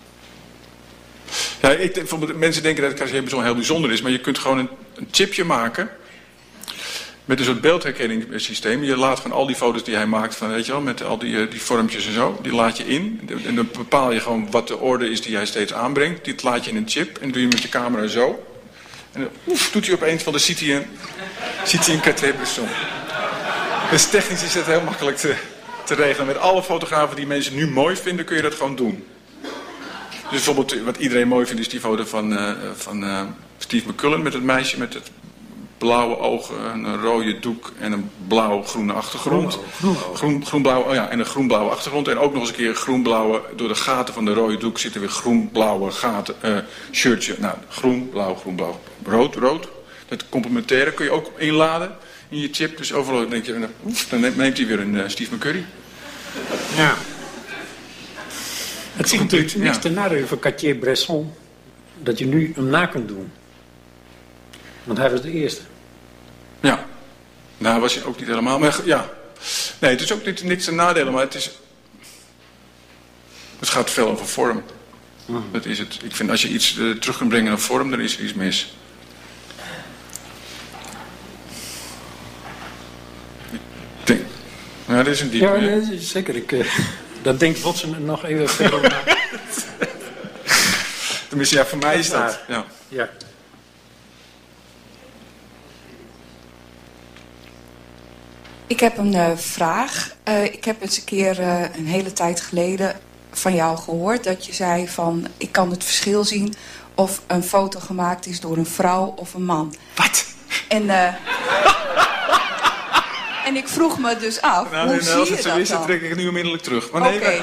Ja, ik, bijvoorbeeld, mensen denken dat Cartier-Bresson heel bijzonder is, maar je kunt gewoon een, een chipje maken met een soort beeldherkenningssysteem. Je laat gewoon al die foto's die hij maakt, van, weet je wel, met al die, die vormpjes en zo, die laat je in. En dan bepaal je gewoon wat de orde is die hij steeds aanbrengt. Die laat je in een chip en doe je met je camera zo. En dan oef, doet hij opeens van de ziet hij een, ziet hij een Cartier-Bresson. Dus technisch is dat heel makkelijk te, te regelen. Met alle fotografen die mensen nu mooi vinden, kun je dat gewoon doen. Dus bijvoorbeeld wat iedereen mooi vindt is die foto van, uh, van uh, Steve McCullen met het meisje met het blauwe ogen, een rode doek en een blauw-groene achtergrond. Groen-blauw. Groen, groen-blauw, oh ja, en een groen-blauwe achtergrond. En ook nog eens een keer groen-blauwe, door de gaten van de rode doek zitten weer groen-blauwe gaten, uh, shirtje. Nou, groen-blauw, groen-blauw, rood, rood. Dat complementaire kun je ook inladen in je chip. Dus overal denk je, oef, dan neemt hij weer een uh, Steve McCurry. Ja. Het is natuurlijk niks ja. ten nadele van Cartier-Bresson dat je nu hem na kunt doen. Want hij was de eerste. Ja. Nou, was je ook niet helemaal. Maar ja. Nee, het is ook niet, niks ten nadele, maar het is. Het gaat veel over vorm. Mm. Dat is het. Ik vind als je iets uh, terug kunt brengen naar vorm, dan is er iets mis. Ik denk. Nou, dit is een diep. Ja, nee, zeker. Ik, uh, dat denkt Watson nog even verder na. Tenminste, ja, voor mij is dat. Ja. Ja. Ik heb een uh, vraag. Uh, ik heb eens een keer uh, een hele tijd geleden van jou gehoord dat je zei van ik kan het verschil zien of een foto gemaakt is door een vrouw of een man. Wat? En, uh, en ik vroeg me dus af, nou, hoe nee, zie nou, je als het dat zo is, dan? dan trek ik het nu onmiddellijk terug. Oké. Okay. Nee,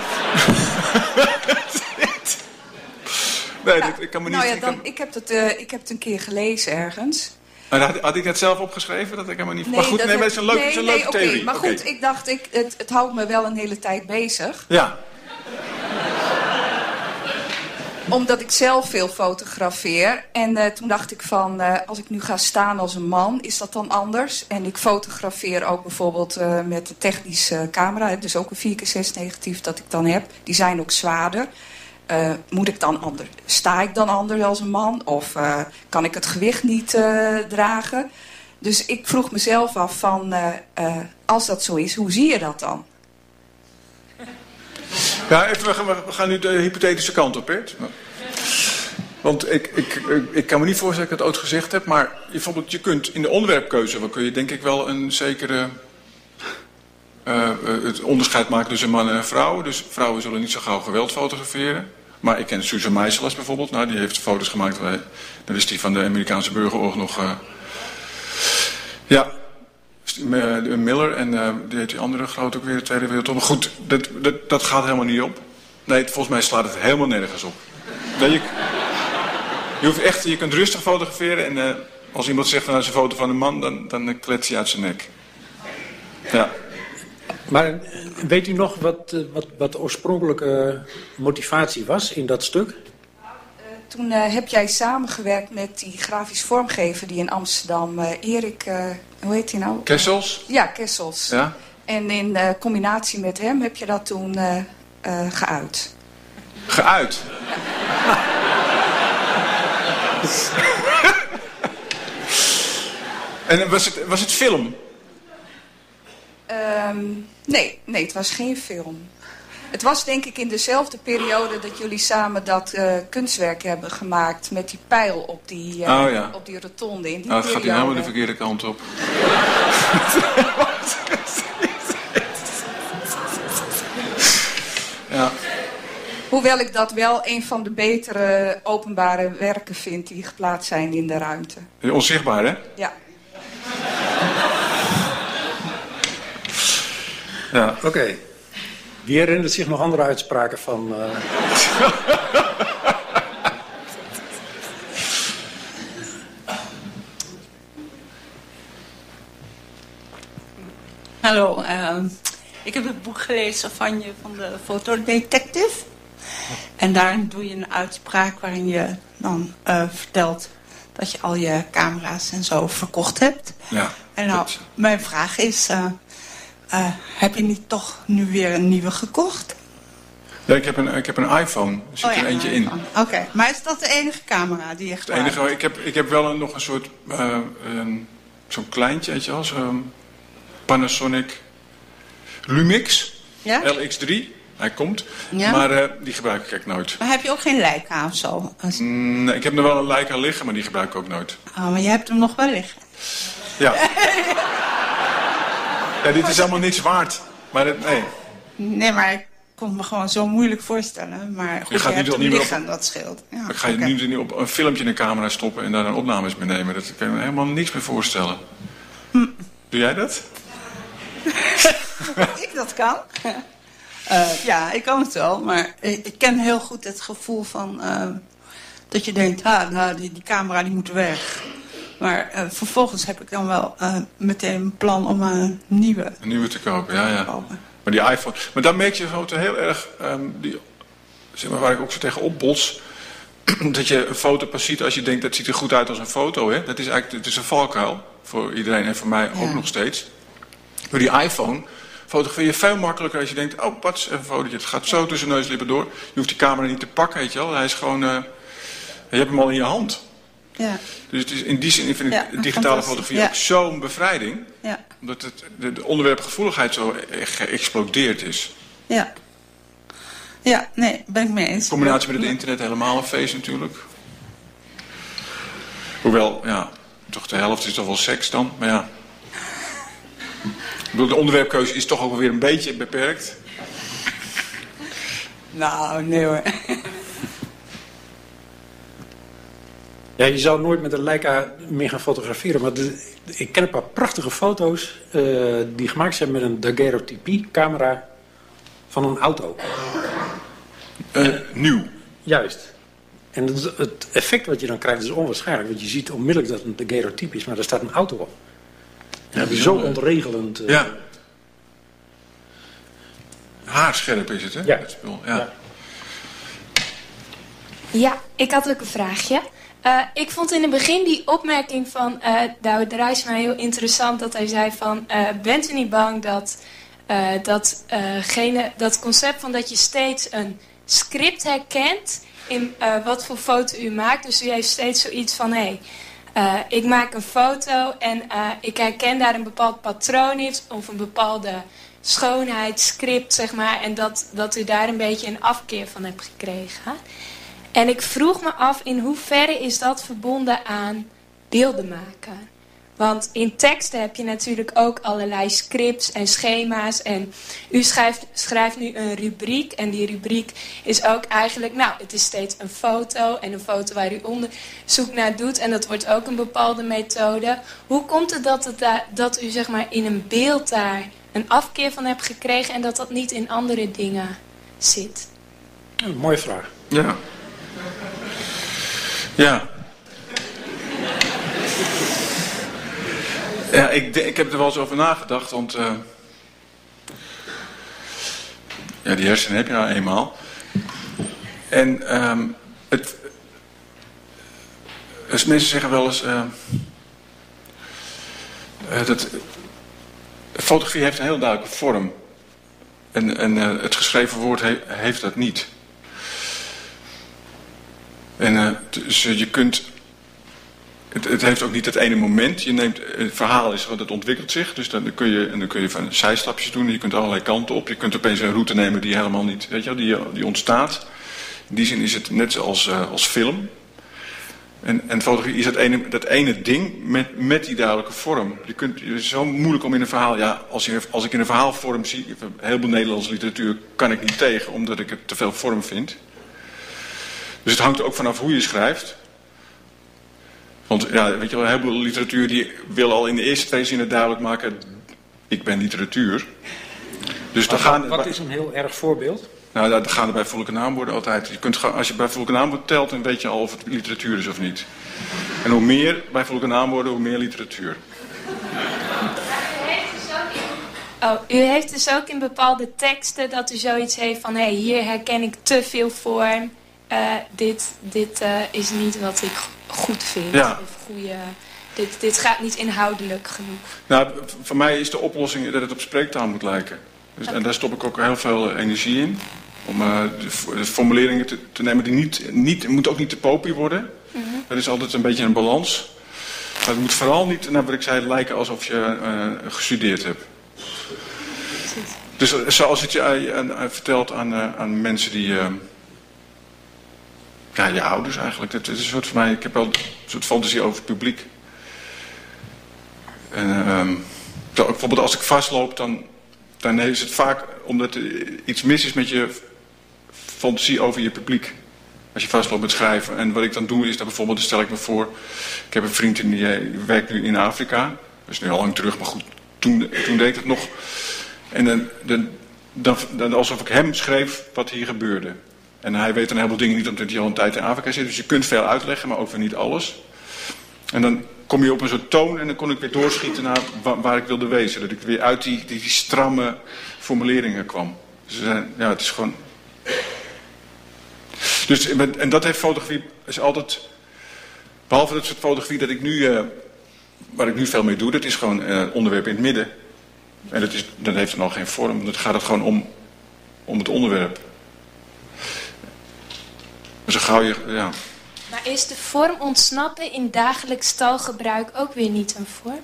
nee nou, dit, ik kan me niet... nou ja, ik, dan, kan... ik, heb het, uh, ik heb het een keer gelezen ergens. Maar had, had ik het zelf opgeschreven? Dat ik helemaal niet... Nee, maar goed, dat nee, maar heb... het is een leuke, nee, is een nee, leuke okay, theorie. Maar okay. goed, ik dacht, ik, het, het houdt me wel een hele tijd bezig. Ja. Omdat ik zelf veel fotografeer. En uh, toen dacht ik van, uh, als ik nu ga staan als een man, is dat dan anders? En ik fotografeer ook bijvoorbeeld uh, met een technische camera. Dus ook een vier keer zes negatief dat ik dan heb. Die zijn ook zwaarder. Uh, moet ik dan anders? Sta ik dan anders als een man? Of uh, kan ik het gewicht niet uh, dragen? Dus ik vroeg mezelf af van, uh, uh, als dat zo is, hoe zie je dat dan? Ja, even, we, gaan, we gaan nu de hypothetische kant op, hè? Want ik, ik, ik kan me niet voorstellen dat ik het ooit gezegd heb, maar bijvoorbeeld je kunt in de onderwerpkeuze, dan kun je denk ik wel een zekere uh, het onderscheid maken tussen mannen en vrouwen. Dus vrouwen zullen niet zo gauw geweld fotograferen. Maar ik ken Susan Meisselas bijvoorbeeld, nou, die heeft foto's gemaakt, waar, dan is die van de Amerikaanse burgeroorlog nog... Uh, ja... Miller en uh, die heet die andere groot ook weer de Tweede Wereldoorlog. Maar goed, dat, dat, dat gaat helemaal niet op. Nee, volgens mij slaat het helemaal nergens op. Nee, je, je, hoeft echt, je kunt rustig fotograferen en uh, als iemand zegt van nou, is een foto van een man, dan, dan klets hij uit zijn nek. Ja. Maar weet u nog wat, wat, wat de oorspronkelijke motivatie was in dat stuk? Toen uh, heb jij samengewerkt met die grafisch vormgever die in Amsterdam, uh, Erik, uh, hoe heet hij nou? Kessels? Ja, Kessels. Ja. En in uh, combinatie met hem heb je dat toen uh, uh, geuit. Geuit? Ja. En was het, was het film? Um, nee, nee, het was geen film. Het was denk ik in dezelfde periode dat jullie samen dat uh, kunstwerk hebben gemaakt met die pijl op die, uh, oh, ja. op die rotonde. In die nou, het gaat hier helemaal de verkeerde kant op. Ja. Hoewel ik dat wel een van de betere openbare werken vind die geplaatst zijn in de ruimte. Onzichtbaar, hè? Ja. Ja. Oké. Okay. Wie herinnert zich nog andere uitspraken van... Uh... Hallo, uh, ik heb het boek gelezen van je, van de fotodetective. En daarin doe je een uitspraak waarin je dan uh, vertelt dat je al je camera's en zo verkocht hebt. Ja. En nou, dat... mijn vraag is, uh, uh, heb je niet toch nu weer een nieuwe gekocht? Ja, ik heb een, ik heb een iPhone, er zit oh, ja, er eentje een in. Oké, okay. Maar is dat de enige camera die je Het gebruikt? enige, ik heb, ik heb wel een, nog een soort, uh, um, zo'n kleintje, weet je wel, zo'n Panasonic Lumix, ja? L X drie. Hij komt, ja? maar uh, die gebruik ik echt nooit. Maar heb je ook geen Leica of zo? Mm, nee, ik heb er wel een Leica liggen, maar die gebruik ik ook nooit. Oh, maar je hebt hem nog wel liggen. Ja. Ja, dit is allemaal niets waard. Maar het, nee. Nee, maar ik kon me gewoon zo moeilijk voorstellen. Maar goed, je, gaat je hebt hem niet liggen, op... dat scheelt. Ja, ik ga je okay. nu niet op een filmpje in de camera stoppen en daar een opnames mee nemen. Dat kan je me helemaal niks meer voorstellen. Hm. Doe jij dat? ik dat kan? Uh, ja, ik kan het wel. Maar ik, ik ken heel goed het gevoel van... Uh, dat je denkt, ah, nou, die, die camera die moet weg. Maar uh, vervolgens heb ik dan wel uh, meteen een plan om een nieuwe... Een nieuwe te kopen, ja, ja. Maar die iPhone... Maar daar merk je zo heel erg... Um, die, zeg maar, waar ik ook zo tegen opbots... dat je een foto pas ziet als je denkt... dat ziet er goed uit als een foto, hè. Dat is eigenlijk het is een valkuil. Voor iedereen en voor mij ja. ook nog steeds. Door die iPhone... fotografeer je veel makkelijker als je denkt... oh, pats, even een fotootje. Het gaat zo tussen neuslippen door. Je hoeft die camera niet te pakken, weet je wel. Hij is gewoon... Uh, je hebt hem al in je hand. Ja. Dus het is, in die zin vind ik ja, digitale fotografie ja. ook zo'n bevrijding. Ja. Omdat het, de, de onderwerpgevoeligheid zo geëxplodeerd is. Ja. Ja, nee, ben ik mee eens. In combinatie met het internet helemaal een feest natuurlijk. Hoewel, ja, toch de helft is toch wel seks dan. Maar ja. Ik bedoel, de onderwerpkeuze is toch ook wel weer een beetje beperkt. Nou, nee hoor. Ja, je zou nooit met een Leica meer gaan fotograferen. Maar de, ik ken een paar prachtige foto's uh, die gemaakt zijn met een daguerreotypie-camera van een auto. Uh, nieuw? Juist. En het, het effect wat je dan krijgt is onwaarschijnlijk. Want je ziet onmiddellijk dat het een daguerreotype is, maar daar staat een auto op. En dat is zo ontregelend. Uh, ja. Haarscherp is het, hè? Ja. Het spul. Ja. Ja. Ja, ik had ook een vraagje. Uh, ik vond in het begin die opmerking van uh, Douwe Drijsma heel interessant. Dat hij zei van, uh, bent u niet bang dat uh, dat, uh, gene, dat concept van dat je steeds een script herkent in uh, wat voor foto u maakt. Dus u heeft steeds zoiets van, hé, hey, uh, ik maak een foto en uh, ik herken daar een bepaald patroon in of een bepaalde schoonheidsscript, zeg maar. En dat, dat u daar een beetje een afkeer van hebt gekregen. En ik vroeg me af, in hoeverre is dat verbonden aan beelden maken? Want in teksten heb je natuurlijk ook allerlei scripts en schema's. En u schrijft, schrijft nu een rubriek. En die rubriek is ook eigenlijk, nou, het is steeds een foto. En een foto waar u onderzoek naar doet. En dat wordt ook een bepaalde methode. Hoe komt het dat, het daar, dat u zeg maar in een beeld daar een afkeer van hebt gekregen. En dat dat niet in andere dingen zit? Een mooie vraag. Ja. Ja. Ja, ik, ik heb er wel eens over nagedacht, want uh, ja, die hersenen heb je nou eenmaal. En um, het, dus mensen zeggen wel eens uh, uh, dat fotografie heeft een heel duidelijke vorm. En, en uh, het geschreven woord he, heeft dat niet. En uh, dus uh, je kunt... Het, het heeft ook niet het ene moment. Je neemt, het verhaal is, want het ontwikkelt zich. Dus dan kun je, en dan kun je van zijstapjes doen. Je kunt allerlei kanten op. Je kunt opeens een route nemen die helemaal niet... Weet je wel, die, die ontstaat. In die zin is het net zoals uh, als film. En, en fotografie is dat ene, dat ene ding met, met die duidelijke vorm. Je kunt, het is zo moeilijk om in een verhaal... Ja, als, je, als ik in een verhaalvorm zie... Heel veel Nederlandse literatuur kan ik niet tegen. Omdat ik het te veel vorm vind. Dus het hangt er ook vanaf hoe je schrijft. Want ja, weet je wel, een heleboel literatuur die wil al in de eerste twee zinnen duidelijk maken... ik ben literatuur. Dus dan gaan, wat is een heel erg voorbeeld? Nou, dan gaan er bij volk- en naamwoorden altijd... Je kunt, als je bij volk- en naamwoord telt, dan weet je al of het literatuur is of niet. En hoe meer bij volk- en naamwoorden, hoe meer literatuur. Oh, u heeft dus ook in bepaalde teksten dat u zoiets heeft van... hé, hey, hier herken ik te veel vorm. Uh, dit dit uh, is niet wat ik goed vind. Ja. Of goede, dit, dit gaat niet inhoudelijk genoeg. Nou, voor mij is de oplossing dat het op spreektaal moet lijken. Dus, okay. En daar stop ik ook heel veel energie in. Om uh, de, de formuleringen te, te nemen die niet... niet moet ook niet te popie worden. Mm-hmm. Dat is altijd een beetje een balans. Maar het moet vooral niet, nou, wat ik zei, lijken alsof je uh, gestudeerd hebt. Dus zoals het je uh, uh, vertelt aan, uh, aan mensen die... Uh, ja, je ouders eigenlijk. Het is een soort van mij, ik heb wel een soort fantasie over het publiek. En uh, bijvoorbeeld als ik vastloop, dan, dan is het vaak omdat er iets mis is met je fantasie over je publiek. Als je vastloopt met schrijven. En wat ik dan doe is dat bijvoorbeeld, dan stel ik me voor... Ik heb een vriend die, die werkt nu in Afrika. Dat is nu al lang terug, maar goed, toen, toen deed ik het nog. En dan, dan, dan, dan alsof ik hem schreef wat hier gebeurde. En hij weet een heleboel dingen niet, omdat hij al een tijd in Afrika zit. Dus je kunt veel uitleggen, maar ook weer niet alles. En dan kom je op een soort toon en dan kon ik weer doorschieten naar waar, waar ik wilde wezen. Dat ik weer uit die, die, die stramme formuleringen kwam. Dus ja, het is gewoon... Dus, en dat heeft fotografie, is altijd, behalve dat soort fotografie dat ik nu, uh, waar ik nu veel mee doe, dat is gewoon uh, onderwerp in het midden. En dat, is, dat heeft dan al geen vorm, dan gaat het gewoon om, om het onderwerp. Zo gauw je, ja. Maar is de vorm ontsnappen in dagelijks taalgebruik ook weer niet een vorm?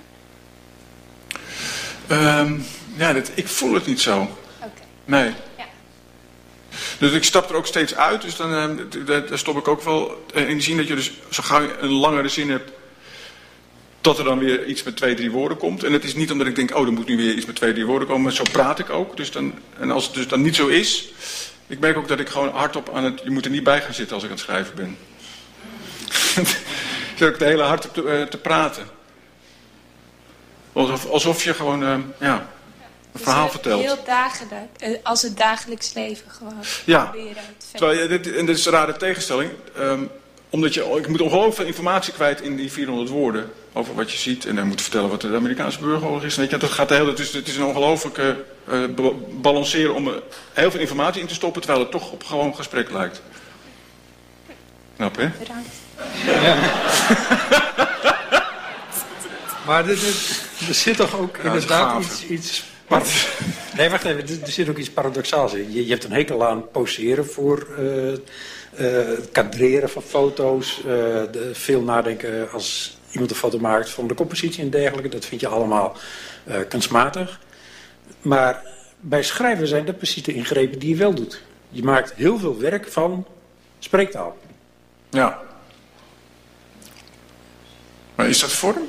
Um, ja, dat, ik voel het niet zo. Oké. Okay. Nee. Ja. Dus ik stap er ook steeds uit, dus dan uh, daar stop ik ook wel in de zin dat je dus zo gauw je een langere zin hebt, tot er dan weer iets met twee, drie woorden komt. En het is niet omdat ik denk, oh, er moet nu weer iets met twee, drie woorden komen, maar zo praat ik ook. Dus dan, en als het dus dan niet zo is, ik merk ook dat ik gewoon hardop aan het, je moet er niet bij gaan zitten als ik aan het schrijven ben. Zit ik de hele hard op te, uh, te praten. Alsof, alsof je gewoon, uh, ja... een dus verhaal vertelt. Heel dagelijks, als het dagelijks leven gewoon. Ja, terwijl, dit, en dit is een rare tegenstelling. Um, omdat je, ik moet ongelooflijk veel informatie kwijt in die vierhonderd woorden. Over wat je ziet. En dan moet vertellen wat de Amerikaanse burgeroorlog is. Weet je, dat gaat de hele, dus het is een ongelooflijke uh, balanceren om er heel veel informatie in te stoppen. Terwijl het toch op gewoon gesprek lijkt. Knap, hè? Bedankt. Ja. Maar er, er zit toch ook ja, inderdaad iets... iets Wat? Nee, wacht even. Er zit ook iets paradoxaals in. Je, je hebt een hekel aan poseren voor uh, uh, het kadreren van foto's. Uh, de, veel nadenken als iemand een foto maakt van de compositie en dergelijke. Dat vind je allemaal uh, kunstmatig. Maar bij schrijven zijn dat precies de ingrepen die je wel doet. Je maakt heel veel werk van spreektaal. Ja. Maar is dat vorm?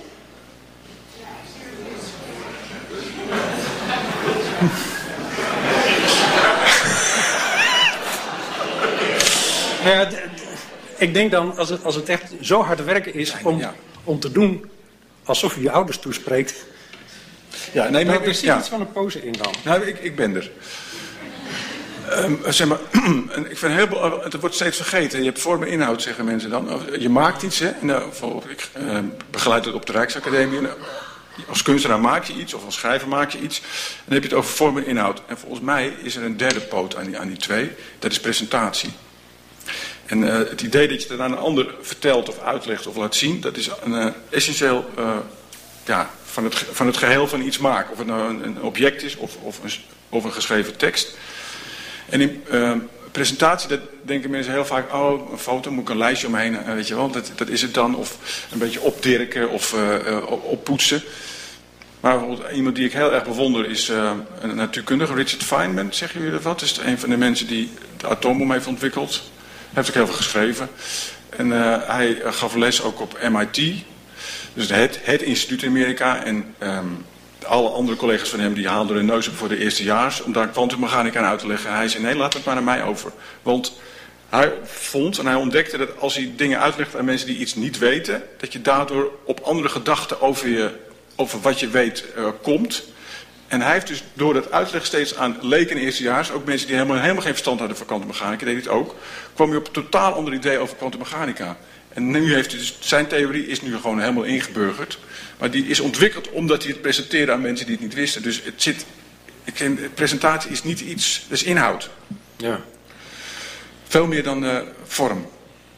Nou ja, ik denk dan, als het, als het echt zo hard werken is om, ja. om te doen alsof je je ouders toespreekt. Ja, nee, maar er zit ja. iets van een pose in dan. Nou, ik, ik ben er. Um, zeg maar, ik vind heel, het wordt steeds vergeten. Je hebt vorm en inhoud, zeggen mensen dan. Je maakt iets, hè. En, uh, ik uh, begeleid het op de Rijksacademie. En, uh, als kunstenaar maak je iets, of als schrijver maak je iets. En dan heb je het over vorm en inhoud. En volgens mij is er een derde poot aan die, aan die twee. Dat is presentatie. En uh, het idee dat je het aan een ander vertelt of uitlegt of laat zien, dat is een uh, essentieel uh, ja, van, het, van het geheel van iets maken. Of het nou een, een object is of, of, een, of een geschreven tekst. En in uh, presentatie, dat denken mensen heel vaak, oh, een foto, moet ik een lijstje omheen, uh, weet je wel, dat, dat is het dan. Of een beetje opdirken of uh, uh, oppoetsen. Maar bijvoorbeeld iemand die ik heel erg bewonder is uh, een natuurkundige, Richard Feynman, zeggen jullie dat wat? Dat is een van de mensen die de atoombom heeft ontwikkeld. Hij heeft ook heel veel geschreven. En uh, hij gaf les ook op M I T. Dus het, het instituut in Amerika. En um, alle andere collega's van hem die haalden hun neus op voor de eerstejaars. Om daar kwantummechanica aan uit te leggen. Hij zei, nee, laat het maar naar mij over. Want hij vond en hij ontdekte dat als hij dingen uitlegt aan mensen die iets niet weten, dat je daardoor op andere gedachten over, je, over wat je weet uh, komt. En hij heeft dus door dat uitleg steeds aan leken en eerstejaars, ook mensen die helemaal, helemaal geen verstand hadden van kwantummechanica, deed hij het ook, kwam hij op een totaal ander idee over kwantummechanica. En nu heeft hij dus, zijn theorie is nu gewoon helemaal ingeburgerd. Maar die is ontwikkeld omdat hij het presenteerde aan mensen die het niet wisten. Dus het zit ik, presentatie is niet iets, dat is inhoud. Ja. Veel meer dan uh, vorm.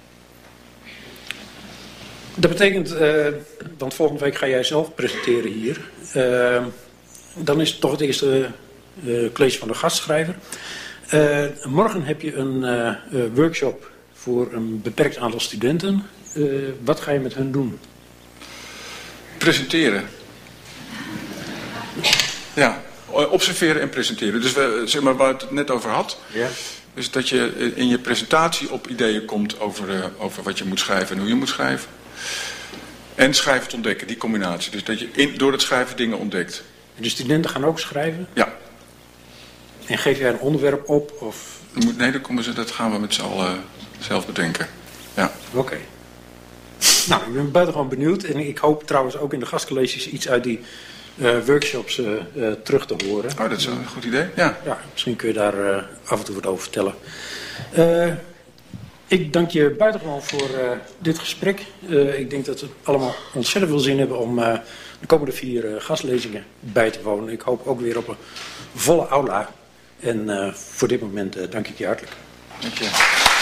Dat betekent, uh, want volgende week ga jij zelf presenteren hier. Uh, dan is het toch het eerste uh, college van de gastschrijver. Uh, morgen heb je een uh, uh, workshop voor een beperkt aantal studenten. Uh, wat ga je met hen doen? Presenteren. Ja, observeren en presenteren. Dus we, zeg maar waar ik het net over had. Ja. Dus dat je in je presentatie op ideeën komt over, uh, over wat je moet schrijven en hoe je moet schrijven. En schrijven te ontdekken, die combinatie. Dus dat je in, door het schrijven dingen ontdekt. En de studenten gaan ook schrijven? Ja. En geef jij een onderwerp op? Of? Nee, dat, komen ze, dat gaan we met z'n allen zelf bedenken. Ja. Oké. Okay. Nou, ik ben buitengewoon benieuwd. En ik hoop trouwens ook in de gastcolleges iets uit die uh, workshops uh, uh, terug te horen. Oh, dat is een goed idee. Ja. Ja, misschien kun je daar uh, af en toe wat over vertellen. Uh, ik dank je buitengewoon voor uh, dit gesprek. Uh, ik denk dat we allemaal ontzettend veel zin hebben om uh, de komende vier uh, gastlezingen bij te wonen. Ik hoop ook weer op een volle aula. En uh, voor dit moment uh, dank ik je hartelijk. Dank je.